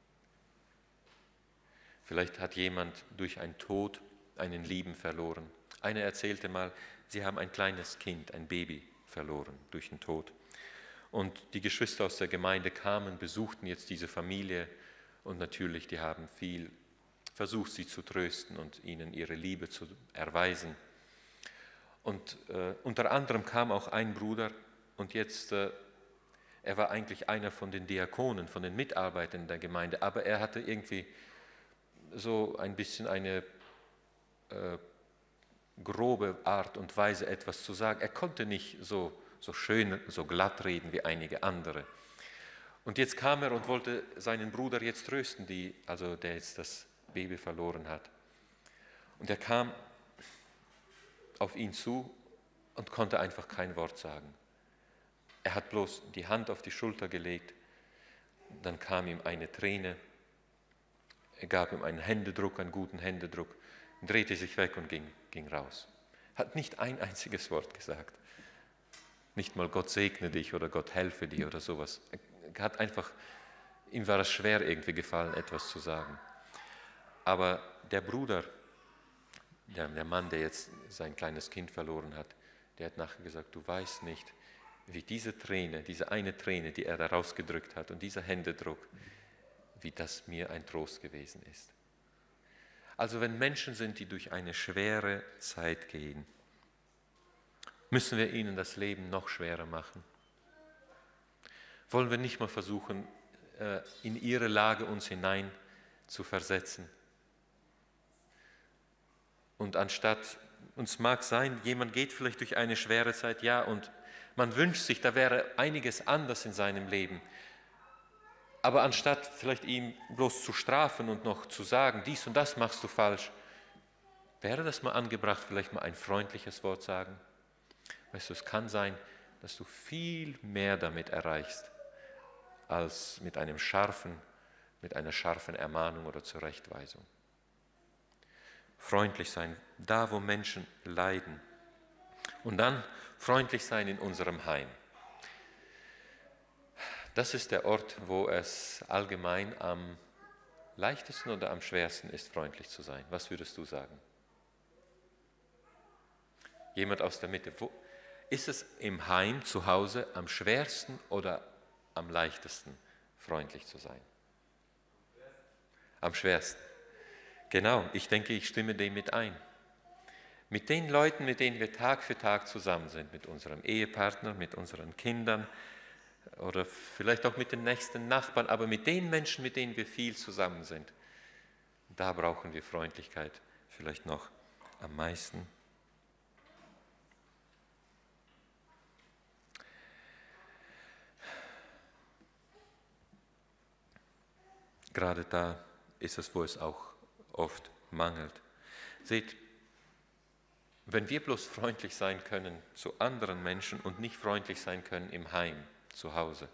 Vielleicht hat jemand durch einen Tod einen Lieben verloren. Einer erzählte mal, sie haben ein kleines Kind, ein Baby verloren durch den Tod. Und die Geschwister aus der Gemeinde kamen, besuchten jetzt diese Familie und natürlich, die haben viel versucht, sie zu trösten und ihnen ihre Liebe zu erweisen. Und äh, unter anderem kam auch ein Bruder und jetzt, äh, er war eigentlich einer von den Diakonen, von den Mitarbeitern der Gemeinde, aber er hatte irgendwie so ein bisschen eine äh, grobe Art und Weise, etwas zu sagen. Er konnte nicht so, so schön, so glatt reden wie einige andere. Und jetzt kam er und wollte seinen Bruder jetzt trösten, die, also der jetzt das Baby verloren hat. Und er kam auf ihn zu und konnte einfach kein Wort sagen. Er hat bloß die Hand auf die Schulter gelegt, dann kam ihm eine Träne, er gab ihm einen Händedruck, einen guten Händedruck, drehte sich weg und ging, ging raus. Hat nicht ein einziges Wort gesagt. Nicht mal Gott segne dich oder Gott helfe dir oder sowas. Er hat einfach, ihm war es schwer irgendwie gefallen, etwas zu sagen. Aber der Bruder, der, der Mann, der jetzt sein kleines Kind verloren hat, der hat nachher gesagt, du weißt nicht, wie diese Träne, diese eine Träne, die er da rausgedrückt hat und dieser Händedruck, wie das mir ein Trost gewesen ist. Also wenn Menschen sind, die durch eine schwere Zeit gehen, müssen wir ihnen das Leben noch schwerer machen? Wollen wir nicht mal versuchen, in ihre Lage uns hinein zu versetzen? Und anstatt, uns mag sein, jemand geht vielleicht durch eine schwere Zeit, ja, und man wünscht sich, da wäre einiges anders in seinem Leben. Aber anstatt vielleicht ihm bloß zu strafen und noch zu sagen, dies und das machst du falsch, wäre das mal angebracht, vielleicht mal ein freundliches Wort sagen? Weißt du, es kann sein, dass du viel mehr damit erreichst, als mit einem scharfen, mit einer scharfen Ermahnung oder Zurechtweisung. Freundlich sein, da wo Menschen leiden. Und dann freundlich sein in unserem Heim. Das ist der Ort, wo es allgemein am leichtesten oder am schwersten ist, freundlich zu sein. Was würdest du sagen? Jemand aus der Mitte. Wo, ist es im Heim, zu Hause, am schwersten oder am leichtesten, freundlich zu sein? Am schwersten. Genau, ich denke, ich stimme dem mit ein. Mit den Leuten, mit denen wir Tag für Tag zusammen sind, mit unserem Ehepartner, mit unseren Kindern, oder vielleicht auch mit den nächsten Nachbarn, aber mit den Menschen, mit denen wir viel zusammen sind, da brauchen wir Freundlichkeit vielleicht noch am meisten. Gerade da ist es, wo es auch oft mangelt. Seht, wenn wir bloß freundlich sein können zu anderen Menschen und nicht freundlich sein können im Heim, zu Hause,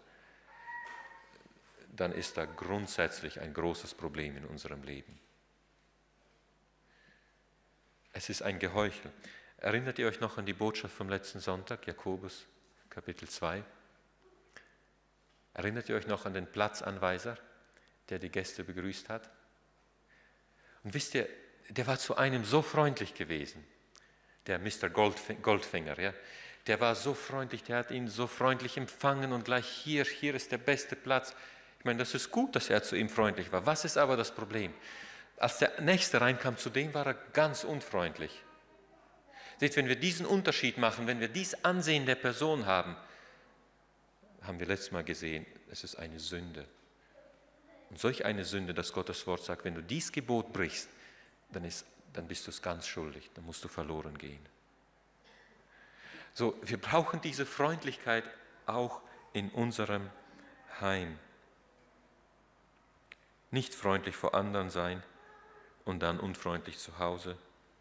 dann ist da grundsätzlich ein großes Problem in unserem Leben. Es ist ein Geheuchel. Erinnert ihr euch noch an die Botschaft vom letzten Sonntag, Jakobus Kapitel zwei? Erinnert ihr euch noch an den Platzanweiser, der die Gäste begrüßt hat? Und wisst ihr, der war zu einem so freundlich gewesen, der Mister Goldfinger, ja? Der war so freundlich, der hat ihn so freundlich empfangen und gleich hier, hier ist der beste Platz. Ich meine, das ist gut, dass er zu ihm freundlich war. Was ist aber das Problem? Als der Nächste reinkam, zu dem war er ganz unfreundlich. Seht, wenn wir diesen Unterschied machen, wenn wir dieses Ansehen der Person haben, haben wir letztes Mal gesehen, es ist eine Sünde. Und solch eine Sünde, dass Gottes Wort sagt, wenn du dieses Gebot brichst, dann, ist, dann bist du es ganz schuldig, dann musst du verloren gehen. So, wir brauchen diese Freundlichkeit auch in unserem Heim. Nicht freundlich vor anderen sein und dann unfreundlich zu Hause.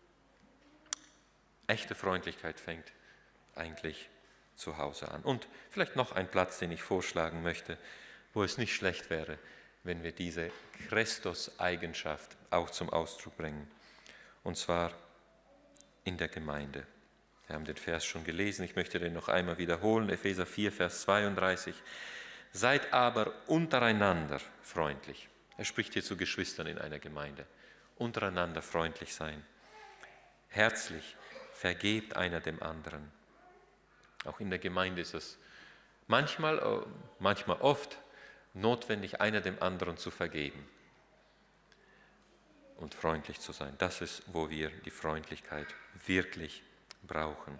Echte Freundlichkeit fängt eigentlich zu Hause an. Und vielleicht noch ein Platz, den ich vorschlagen möchte, wo es nicht schlecht wäre, wenn wir diese Christus-Eigenschaft auch zum Ausdruck bringen. Und zwar in der Gemeinde. Wir haben den Vers schon gelesen, ich möchte den noch einmal wiederholen, Epheser vier, Vers zweiunddreißig. Seid aber untereinander freundlich. Er spricht hier zu Geschwistern in einer Gemeinde. Untereinander freundlich sein. Herzlich, vergebt einer dem anderen. Auch in der Gemeinde ist es manchmal, manchmal oft notwendig, einer dem anderen zu vergeben und freundlich zu sein. Das ist, wo wir die Freundlichkeit wirklich brauchen.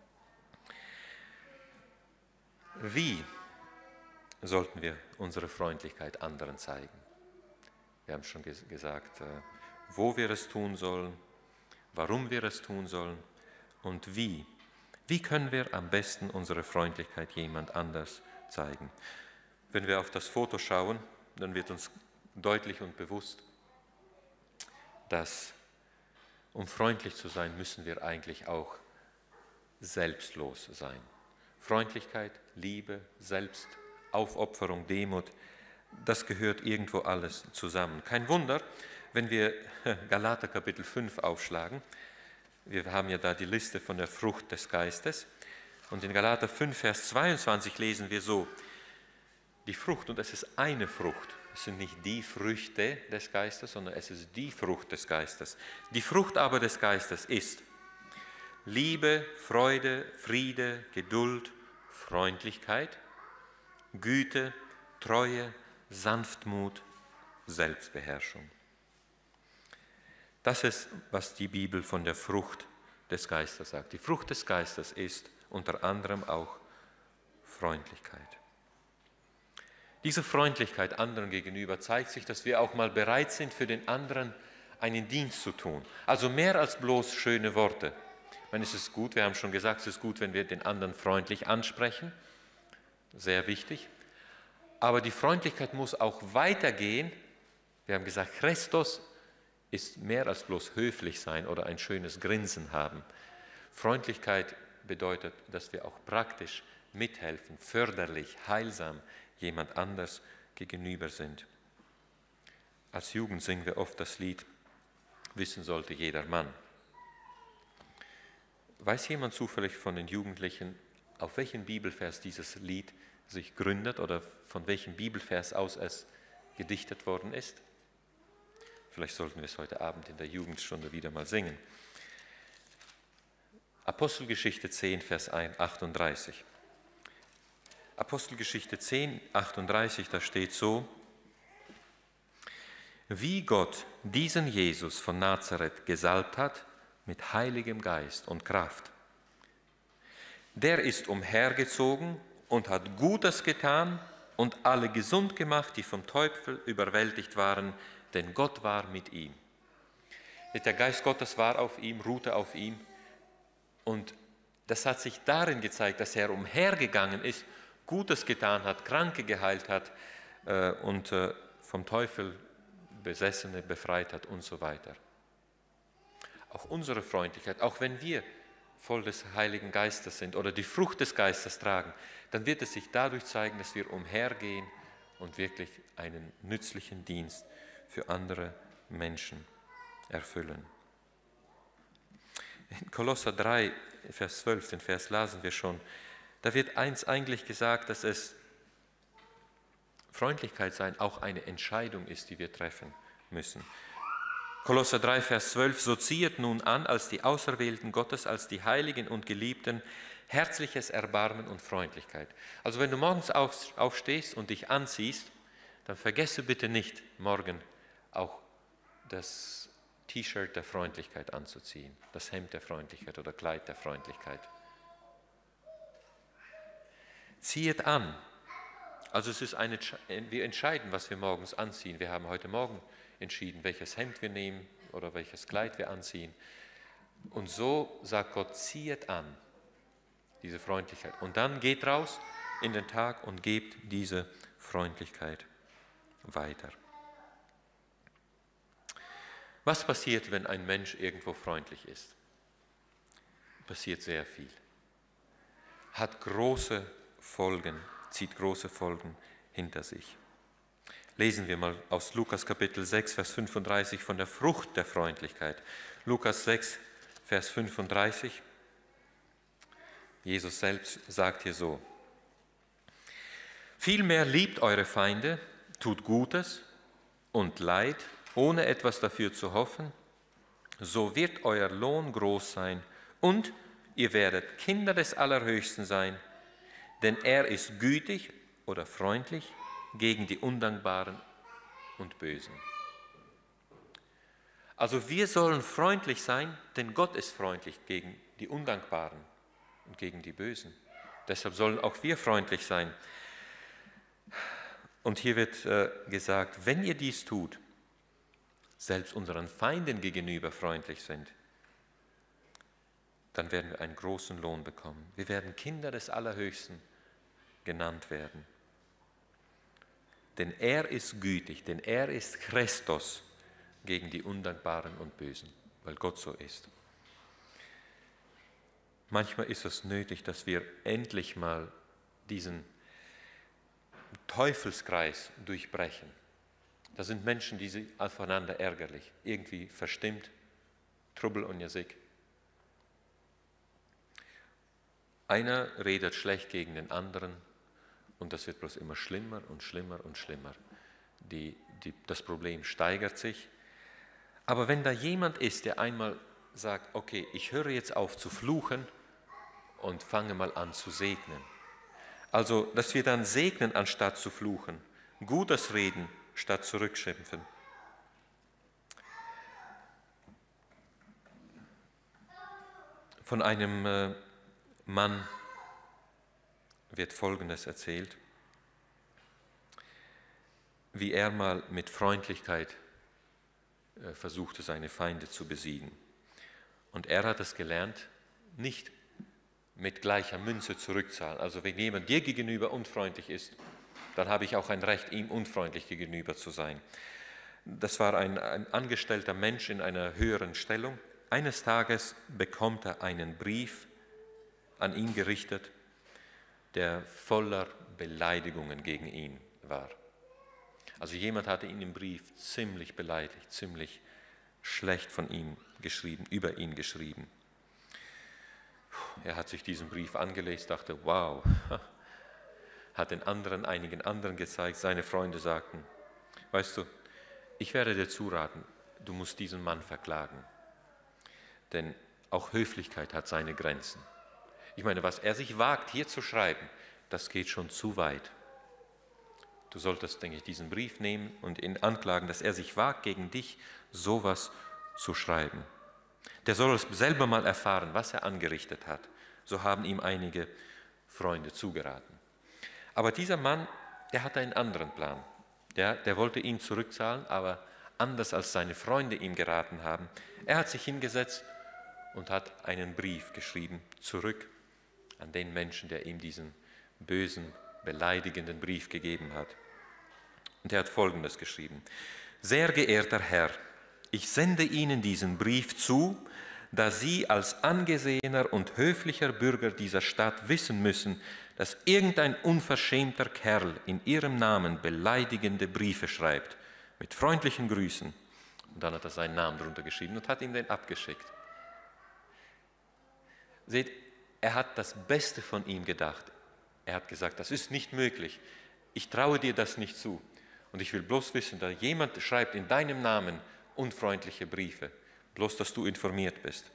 Wie sollten wir unsere Freundlichkeit anderen zeigen? Wir haben schon gesagt, wo wir es tun sollen, warum wir es tun sollen und wie. Wie können wir am besten unsere Freundlichkeit jemand anders zeigen? Wenn wir auf das Foto schauen, dann wird uns deutlich und bewusst, dass um freundlich zu sein, müssen wir eigentlich auch selbstlos sein. Freundlichkeit, Liebe, Selbstaufopferung, Demut, das gehört irgendwo alles zusammen. Kein Wunder, wenn wir Galater Kapitel fünf aufschlagen. Wir haben ja da die Liste von der Frucht des Geistes. Und in Galater fünf, Vers zweiundzwanzig lesen wir so, die Frucht, und es ist eine Frucht, es sind nicht die Früchte des Geistes, sondern es ist die Frucht des Geistes. Die Frucht aber des Geistes ist Liebe, Freude, Friede, Geduld, Freundlichkeit, Güte, Treue, Sanftmut, Selbstbeherrschung. Das ist, was die Bibel von der Frucht des Geistes sagt. Die Frucht des Geistes ist unter anderem auch Freundlichkeit. Diese Freundlichkeit anderen gegenüber zeigt sich, dass wir auch mal bereit sind, für den anderen einen Dienst zu tun. Also mehr als bloß schöne Worte. Ich meine, es ist gut, wir haben schon gesagt, es ist gut, wenn wir den anderen freundlich ansprechen. Sehr wichtig. Aber die Freundlichkeit muss auch weitergehen. Wir haben gesagt, Christus ist mehr als bloß höflich sein oder ein schönes Grinsen haben. Freundlichkeit bedeutet, dass wir auch praktisch mithelfen, förderlich, heilsam jemand anders gegenüber sind. Als Jugend singen wir oft das Lied Wissen sollte jeder Mann. Weiß jemand zufällig von den Jugendlichen, auf welchen Bibelvers dieses Lied sich gründet oder von welchem Bibelvers aus es gedichtet worden ist? Vielleicht sollten wir es heute Abend in der Jugendstunde wieder mal singen. Apostelgeschichte zehn, Vers achtunddreißig. Apostelgeschichte zehn, achtunddreißig, da steht so, wie Gott diesen Jesus von Nazareth gesalbt hat mit heiligem Geist und Kraft. Der ist umhergezogen und hat Gutes getan und alle gesund gemacht, die vom Teufel überwältigt waren, denn Gott war mit ihm. Der Geist Gottes war auf ihm, ruhte auf ihm und das hat sich darin gezeigt, dass er umhergegangen ist, Gutes getan hat, Kranke geheilt hat äh, und äh, vom Teufel Besessene befreit hat und so weiter. Auch unsere Freundlichkeit, auch wenn wir voll des Heiligen Geistes sind oder die Frucht des Geistes tragen, dann wird es sich dadurch zeigen, dass wir umhergehen und wirklich einen nützlichen Dienst für andere Menschen erfüllen. In Kolosser drei, Vers zwölf, den Vers lasen wir schon, da wird eins eigentlich gesagt, dass es Freundlichkeit sein auch eine Entscheidung ist, die wir treffen müssen. Kolosser drei, Vers zwölf, so ziehet nun an als die Auserwählten Gottes, als die Heiligen und Geliebten, herzliches Erbarmen und Freundlichkeit. Also wenn du morgens aufstehst und dich anziehst, dann vergesse bitte nicht, morgen auch das T-Shirt der Freundlichkeit anzuziehen, das Hemd der Freundlichkeit oder Kleid der Freundlichkeit. Ziehet an. Also es ist eine, wir entscheiden, was wir morgens anziehen. Wir haben heute Morgen entschieden, welches Hemd wir nehmen oder welches Kleid wir anziehen. Und so sagt Gott, ziehet an, diese Freundlichkeit. Und dann geht raus in den Tag und gebt diese Freundlichkeit weiter. Was passiert, wenn ein Mensch irgendwo freundlich ist? Passiert sehr viel. Hat große Folgen, zieht große Folgen hinter sich. Lesen wir mal aus Lukas Kapitel sechs, Vers fünfunddreißig von der Frucht der Freundlichkeit. Lukas sechs, Vers fünfunddreißig. Jesus selbst sagt hier so: Vielmehr liebt eure Feinde, tut Gutes und Leid, ohne etwas dafür zu hoffen, so wird euer Lohn groß sein und ihr werdet Kinder des Allerhöchsten sein, denn er ist gütig oder freundlich gegen die Undankbaren und Bösen. Also wir sollen freundlich sein, denn Gott ist freundlich gegen die Undankbaren und gegen die Bösen. Deshalb sollen auch wir freundlich sein. Und hier wird äh, gesagt, wenn ihr dies tut, selbst unseren Feinden gegenüber freundlich sind, dann werden wir einen großen Lohn bekommen. Wir werden Kinder des Allerhöchsten genannt werden. Denn er ist gütig, denn er ist Christus gegen die Undankbaren und Bösen, weil Gott so ist. Manchmal ist es nötig, dass wir endlich mal diesen Teufelskreis durchbrechen. Da sind Menschen, die sind aufeinander ärgerlich, irgendwie verstimmt, Trubel und Jasik. Einer redet schlecht gegen den anderen und das wird bloß immer schlimmer und schlimmer und schlimmer. Die, die, das Problem steigert sich. Aber wenn da jemand ist, der einmal sagt, okay, ich höre jetzt auf zu fluchen und fange mal an zu segnen. Also, dass wir dann segnen, anstatt zu fluchen, Gutes reden, statt zurückschimpfen. Von einem äh, Mann wird Folgendes erzählt, wie er mal mit Freundlichkeit äh, versuchte, seine Feinde zu besiegen. Und er hat es gelernt, nicht mit gleicher Münze zurückzahlen. Also wenn jemand dir gegenüber unfreundlich ist, dann habe ich auch ein Recht, ihm unfreundlich gegenüber zu sein. Das war ein, ein angestellter Mensch in einer höheren Stellung. Eines Tages bekommt er einen Brief an ihn gerichtet, der voller Beleidigungen gegen ihn war. Also jemand hatte ihn im Brief ziemlich beleidigt, ziemlich schlecht von ihm geschrieben, über ihn geschrieben. Er hat sich diesen Brief angelesen, dachte, wow, hat den anderen, einigen anderen gezeigt. Seine Freunde sagten, weißt du, ich werde dir zuraten, du musst diesen Mann verklagen. Denn auch Höflichkeit hat seine Grenzen. Ich meine, was er sich wagt, hier zu schreiben, das geht schon zu weit. Du solltest, denke ich, diesen Brief nehmen und ihn anklagen, dass er sich wagt, gegen dich sowas zu schreiben. Der soll es selber mal erfahren, was er angerichtet hat. So haben ihm einige Freunde zugeraten. Aber dieser Mann, der hatte einen anderen Plan. Der, der wollte ihn zurückzahlen, aber anders als seine Freunde ihm geraten haben. Er hat sich hingesetzt und hat einen Brief geschrieben, zurück an den Menschen, der ihm diesen bösen, beleidigenden Brief gegeben hat. Und er hat Folgendes geschrieben: Sehr geehrter Herr, ich sende Ihnen diesen Brief zu, da Sie als angesehener und höflicher Bürger dieser Stadt wissen müssen, dass irgendein unverschämter Kerl in Ihrem Namen beleidigende Briefe schreibt, mit freundlichen Grüßen. Und dann hat er seinen Namen drunter geschrieben und hat ihm den abgeschickt. Seht, er hat das Beste von ihm gedacht. Er hat gesagt, das ist nicht möglich. Ich traue dir das nicht zu. Und ich will bloß wissen, da jemand schreibt in deinem Namen unfreundliche Briefe, bloß dass du informiert bist.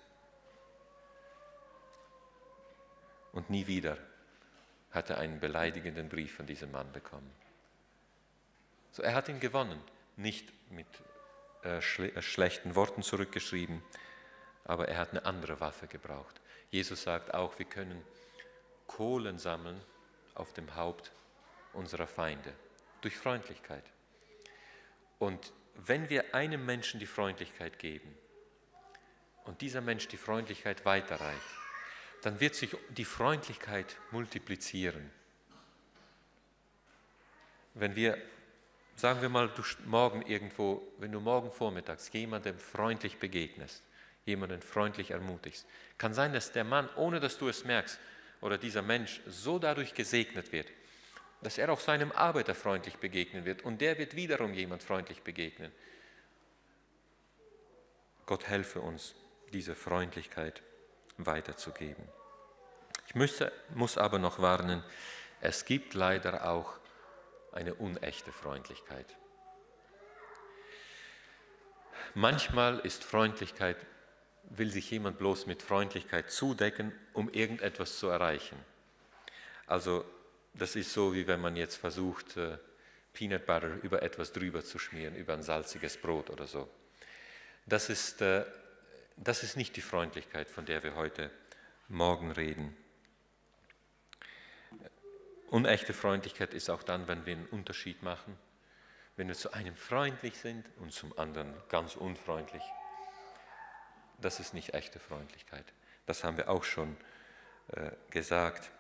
Und nie wieder hat er einen beleidigenden Brief von diesem Mann bekommen. So, er hat ihn gewonnen, nicht mit äh, schle äh, schlechten Worten zurückgeschrieben, aber er hat eine andere Waffe gebraucht. Jesus sagt auch, wir können Kohlen sammeln auf dem Haupt unserer Feinde, durch Freundlichkeit. Und wenn wir einem Menschen die Freundlichkeit geben und dieser Mensch die Freundlichkeit weiterreicht, dann wird sich die Freundlichkeit multiplizieren. Wenn wir, sagen wir mal, du morgen irgendwo, wenn du morgen vormittags jemandem freundlich begegnest, jemanden freundlich ermutigst, kann sein, dass der Mann, ohne dass du es merkst, oder dieser Mensch so dadurch gesegnet wird, dass er auch seinem Arbeiter freundlich begegnen wird und der wird wiederum jemand freundlich begegnen. Gott helfe uns, diese Freundlichkeit weiterzugeben. Ich müsste, muss aber noch warnen, es gibt leider auch eine unechte Freundlichkeit. Manchmal ist Freundlichkeit, will sich jemand bloß mit Freundlichkeit zudecken, um irgendetwas zu erreichen. Also das ist so, wie wenn man jetzt versucht, Peanut Butter über etwas drüber zu schmieren, über ein salziges Brot oder so. Das ist, das ist nicht die Freundlichkeit, von der wir heute Morgen reden. Unechte Freundlichkeit ist auch dann, wenn wir einen Unterschied machen, wenn wir zu einem freundlich sind und zum anderen ganz unfreundlich. Das ist nicht echte Freundlichkeit. Das haben wir auch schon äh, gesagt.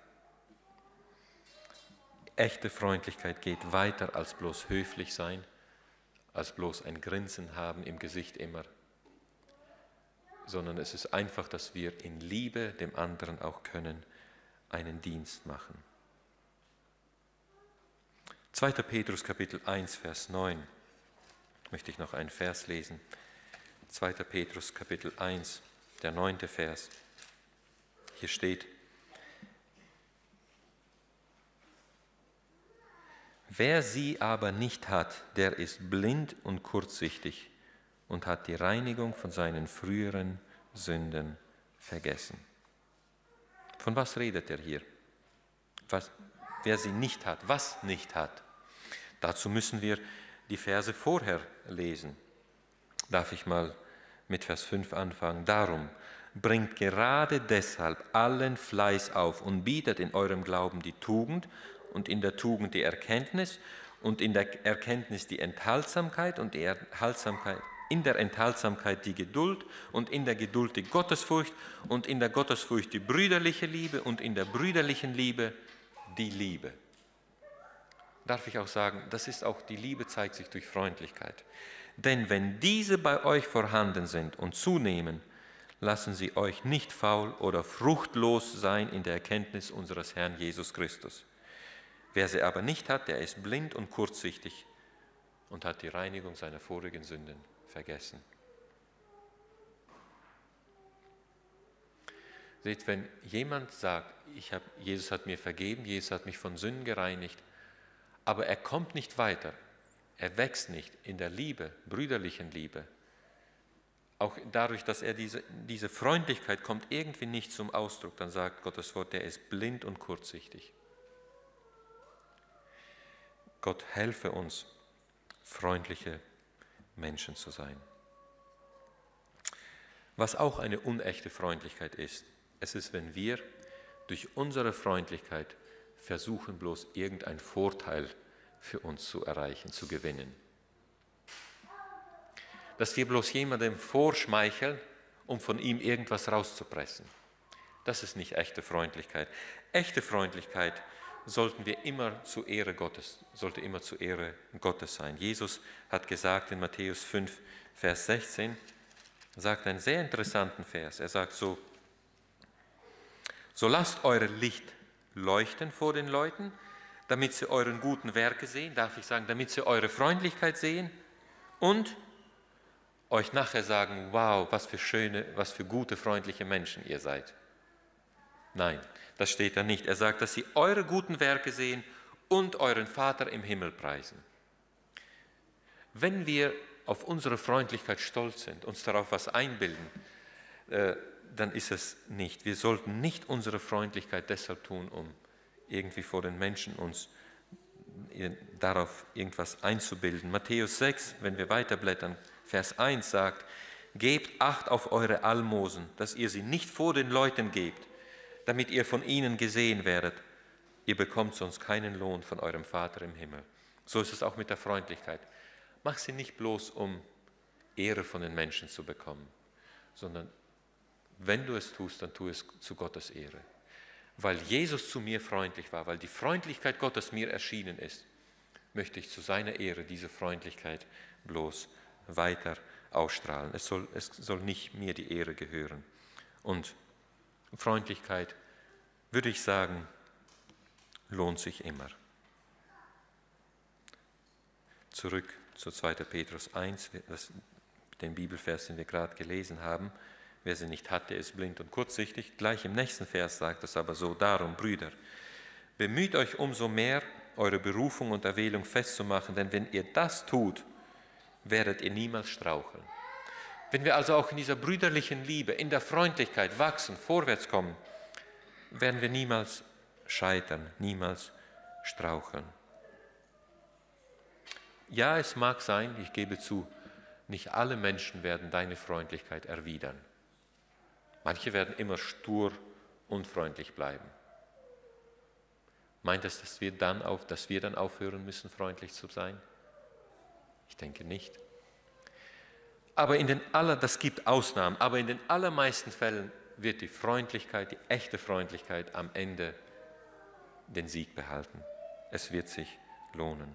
Echte Freundlichkeit geht weiter als bloß höflich sein, als bloß ein Grinsen haben im Gesicht immer, sondern es ist einfach, dass wir in Liebe dem anderen auch können, einen Dienst machen. zweiter Petrus Kapitel eins, Vers neun, möchte ich noch einen Vers lesen. zweiter Petrus Kapitel eins, der neunte Vers. Hier steht: Wer sie aber nicht hat, der ist blind und kurzsichtig und hat die Reinigung von seinen früheren Sünden vergessen. Von was redet er hier? Was, wer sie nicht hat, was nicht hat? Dazu müssen wir die Verse vorher lesen. Darf ich mal mit Vers fünf anfangen? Darum bringt gerade deshalb allen Fleiß auf und bietet in eurem Glauben die Tugend und in der Tugend die Erkenntnis und in der Erkenntnis die Enthaltsamkeit und die Enthaltsamkeit, in der Enthaltsamkeit die Geduld und in der Geduld die Gottesfurcht und in der Gottesfurcht die brüderliche Liebe und in der brüderlichen Liebe die Liebe. Darf ich auch sagen, das ist auch, die Liebe zeigt sich durch Freundlichkeit. Denn wenn diese bei euch vorhanden sind und zunehmen, lassen sie euch nicht faul oder fruchtlos sein in der Erkenntnis unseres Herrn Jesus Christus. Wer sie aber nicht hat, der ist blind und kurzsichtig und hat die Reinigung seiner vorigen Sünden vergessen. Seht, wenn jemand sagt, ich hab, Jesus hat mir vergeben, Jesus hat mich von Sünden gereinigt, aber er kommt nicht weiter, er wächst nicht in der Liebe, brüderlichen Liebe, auch dadurch, dass er diese, diese Freundlichkeit kommt irgendwie nicht zum Ausdruck, dann sagt Gottes Wort, der ist blind und kurzsichtig. Gott helfe uns, freundliche Menschen zu sein. Was auch eine unechte Freundlichkeit ist, es ist, wenn wir durch unsere Freundlichkeit versuchen, bloß irgendeinen Vorteil für uns zu erreichen, zu gewinnen. Dass wir bloß jemandem vorschmeicheln, um von ihm irgendwas rauszupressen. Das ist nicht echte Freundlichkeit. Echte Freundlichkeit sollten wir immer zur Ehre Gottes, sollte immer zur Ehre Gottes sein. Jesus hat gesagt in Matthäus fünf, Vers sechzehn, sagt einen sehr interessanten Vers. Er sagt so: So lasst eure Licht leuchten vor den Leuten, damit sie euren guten Werke sehen, darf ich sagen, damit sie eure Freundlichkeit sehen und euch nachher sagen, wow, was für schöne, was für gute, freundliche Menschen ihr seid. Nein, das steht da nicht. Er sagt, dass sie eure guten Werke sehen und euren Vater im Himmel preisen. Wenn wir auf unsere Freundlichkeit stolz sind, uns darauf was einbilden, äh, dann ist es nicht. Wir sollten nicht unsere Freundlichkeit deshalb tun, um irgendwie vor den Menschen uns darauf irgendwas einzubilden. Matthäus sechs, wenn wir weiterblättern, Vers eins sagt, gebt Acht auf eure Almosen, dass ihr sie nicht vor den Leuten gebt, damit ihr von ihnen gesehen werdet. Ihr bekommt sonst keinen Lohn von eurem Vater im Himmel. So ist es auch mit der Freundlichkeit. Mach sie nicht bloß, um Ehre von den Menschen zu bekommen, sondern wenn du es tust, dann tu es zu Gottes Ehre. Weil Jesus zu mir freundlich war, weil die Freundlichkeit Gottes mir erschienen ist, möchte ich zu seiner Ehre diese Freundlichkeit bloß weiter ausstrahlen. Es soll, es soll nicht mir die Ehre gehören. Und Freundlichkeit, würde ich sagen, lohnt sich immer. Zurück zu zweiter Petrus eins, das, den Bibelvers, den wir gerade gelesen haben. Wer sie nicht hat, der ist blind und kurzsichtig. Gleich im nächsten Vers sagt es aber so, darum, Brüder, bemüht euch umso mehr, eure Berufung und Erwählung festzumachen, denn wenn ihr das tut, werdet ihr niemals straucheln. Wenn wir also auch in dieser brüderlichen Liebe, in der Freundlichkeit wachsen, vorwärts kommen, werden wir niemals scheitern, niemals straucheln. Ja, es mag sein, ich gebe zu, nicht alle Menschen werden deine Freundlichkeit erwidern. Manche werden immer stur, unfreundlich bleiben. Meint es, dass wir dann auf, dass wir dann aufhören müssen, freundlich zu sein? Ich denke nicht. Aber in den aller, das gibt Ausnahmen, aber in den allermeisten Fällen wird die Freundlichkeit, die echte Freundlichkeit am Ende den Sieg behalten. Es wird sich lohnen.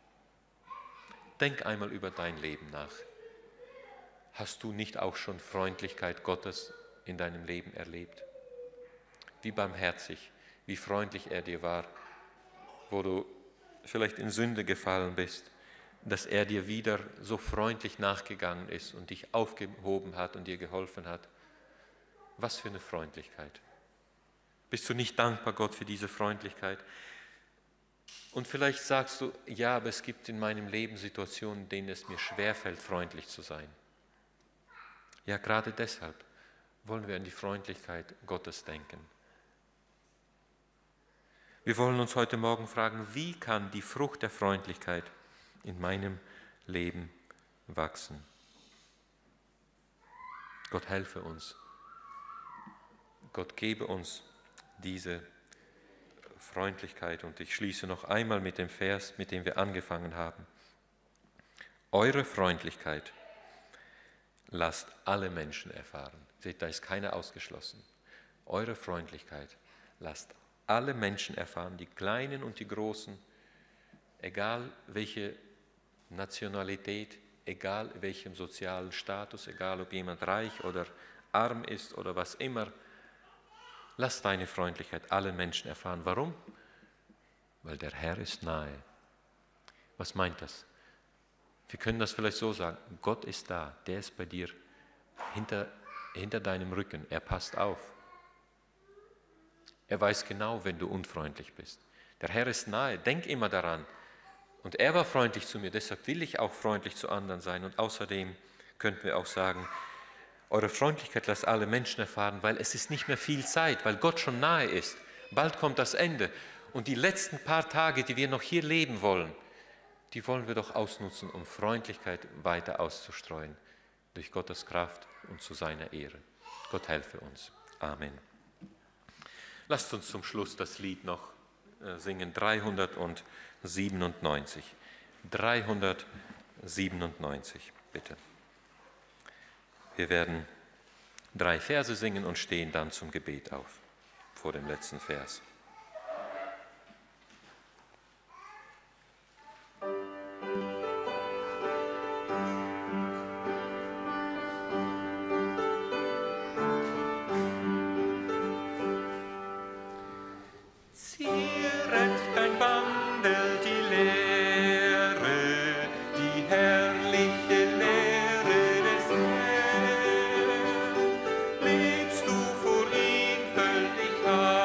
Denk einmal über dein Leben nach. Hast du nicht auch schon Freundlichkeit Gottes in deinem Leben erlebt? Wie barmherzig, wie freundlich er dir war, wo du vielleicht in Sünde gefallen bist, dass er dir wieder so freundlich nachgegangen ist und dich aufgehoben hat und dir geholfen hat. Was für eine Freundlichkeit. Bist du nicht dankbar, Gott, für diese Freundlichkeit? Und vielleicht sagst du, ja, aber es gibt in meinem Leben Situationen, in denen es mir schwerfällt, freundlich zu sein. Ja, gerade deshalb wollen wir an die Freundlichkeit Gottes denken. Wir wollen uns heute Morgen fragen, wie kann die Frucht der Freundlichkeit in meinem Leben wachsen? Gott helfe uns. Gott gebe uns diese Freundlichkeit. Und ich schließe noch einmal mit dem Vers, mit dem wir angefangen haben. Eure Freundlichkeit lasst alle Menschen erfahren. Seht, da ist keiner ausgeschlossen. Eure Freundlichkeit lasst alle Menschen erfahren, die Kleinen und die Großen, egal welche Nationalität, egal welchem sozialen Status, egal ob jemand reich oder arm ist oder was immer. Lass deine Freundlichkeit alle Menschen erfahren. Warum? Weil der Herr ist nahe. Was meint das? Wir können das vielleicht so sagen, Gott ist da, der ist bei dir hinter, hinter deinem Rücken, er passt auf. Er weiß genau, wenn du unfreundlich bist. Der Herr ist nahe, denk immer daran. Und er war freundlich zu mir, deshalb will ich auch freundlich zu anderen sein. Und außerdem könnten wir auch sagen, eure Freundlichkeit lasst alle Menschen erfahren, weil es ist nicht mehr viel Zeit, weil Gott schon nahe ist. Bald kommt das Ende. Und die letzten paar Tage, die wir noch hier leben wollen, die wollen wir doch ausnutzen, um Freundlichkeit weiter auszustreuen. Durch Gottes Kraft und zu seiner Ehre. Gott helfe uns. Amen. Lasst uns zum Schluss das Lied noch singen, dreihundertsiebenundneunzig. dreihundertsiebenundneunzig, bitte. Wir werden drei Verse singen und stehen dann zum Gebet auf, vor dem letzten Vers. Herr,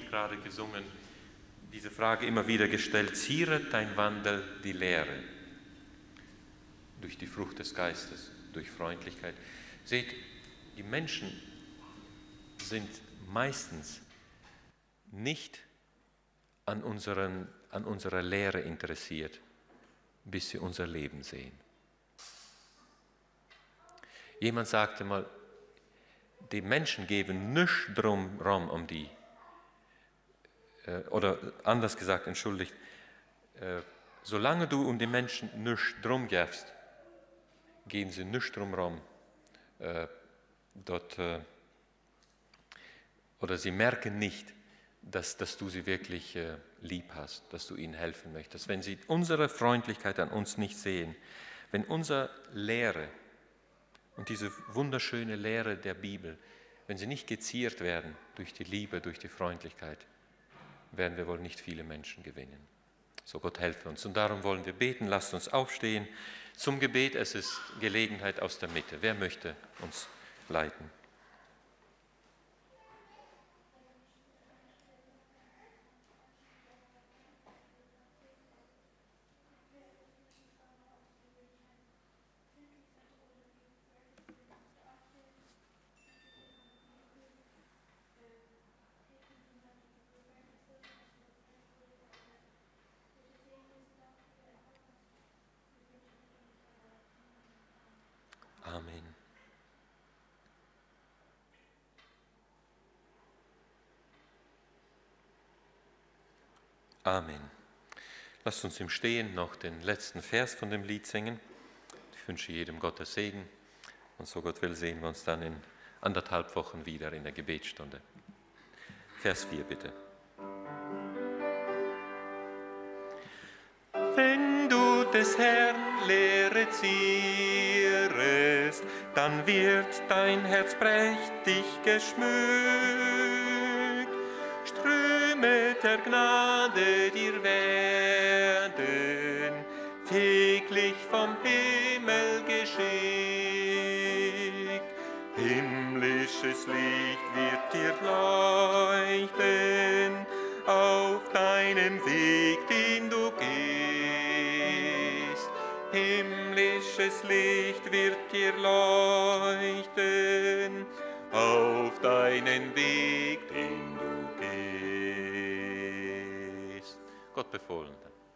gerade gesungen, diese Frage immer wieder gestellt, zieret dein Wandel die Lehre durch die Frucht des Geistes, durch Freundlichkeit. Seht, die Menschen sind meistens nicht an, unseren, an unserer Lehre interessiert, bis sie unser Leben sehen. Jemand sagte mal, die Menschen geben nichts drum rum um die, äh, oder anders gesagt, entschuldigt, äh, solange du um die Menschen nichts drum gibst, gehen sie nichts drum rum, äh, dort, äh, oder sie merken nicht, dass, dass du sie wirklich äh, lieb hast, dass du ihnen helfen möchtest. Wenn sie unsere Freundlichkeit an uns nicht sehen, wenn unsere Lehre und diese wunderschöne Lehre der Bibel, wenn sie nicht geziert werden durch die Liebe, durch die Freundlichkeit, werden wir wohl nicht viele Menschen gewinnen. So Gott helfe uns. Und darum wollen wir beten. Lasst uns aufstehen zum Gebet. Es ist Gelegenheit aus der Mitte. Wer möchte uns leiten? Amen. Amen. Lasst uns im Stehen noch den letzten Vers von dem Lied singen. Ich wünsche jedem Gottes Segen und so Gott will, sehen wir uns dann in anderthalb Wochen wieder in der Gebetsstunde. Vers vier bitte. Wenn du des Herrn Lehre zierest, dann wird dein Herz prächtig geschmückt. Ströme der Gnade dir werden täglich vom Himmel geschickt. Himmlisches Licht wird dir leuchten auf deinem Weg, den du gehst. Himmlisches Licht wird dir leuchten auf deinen Weg, den du gehst. Gott befohlen.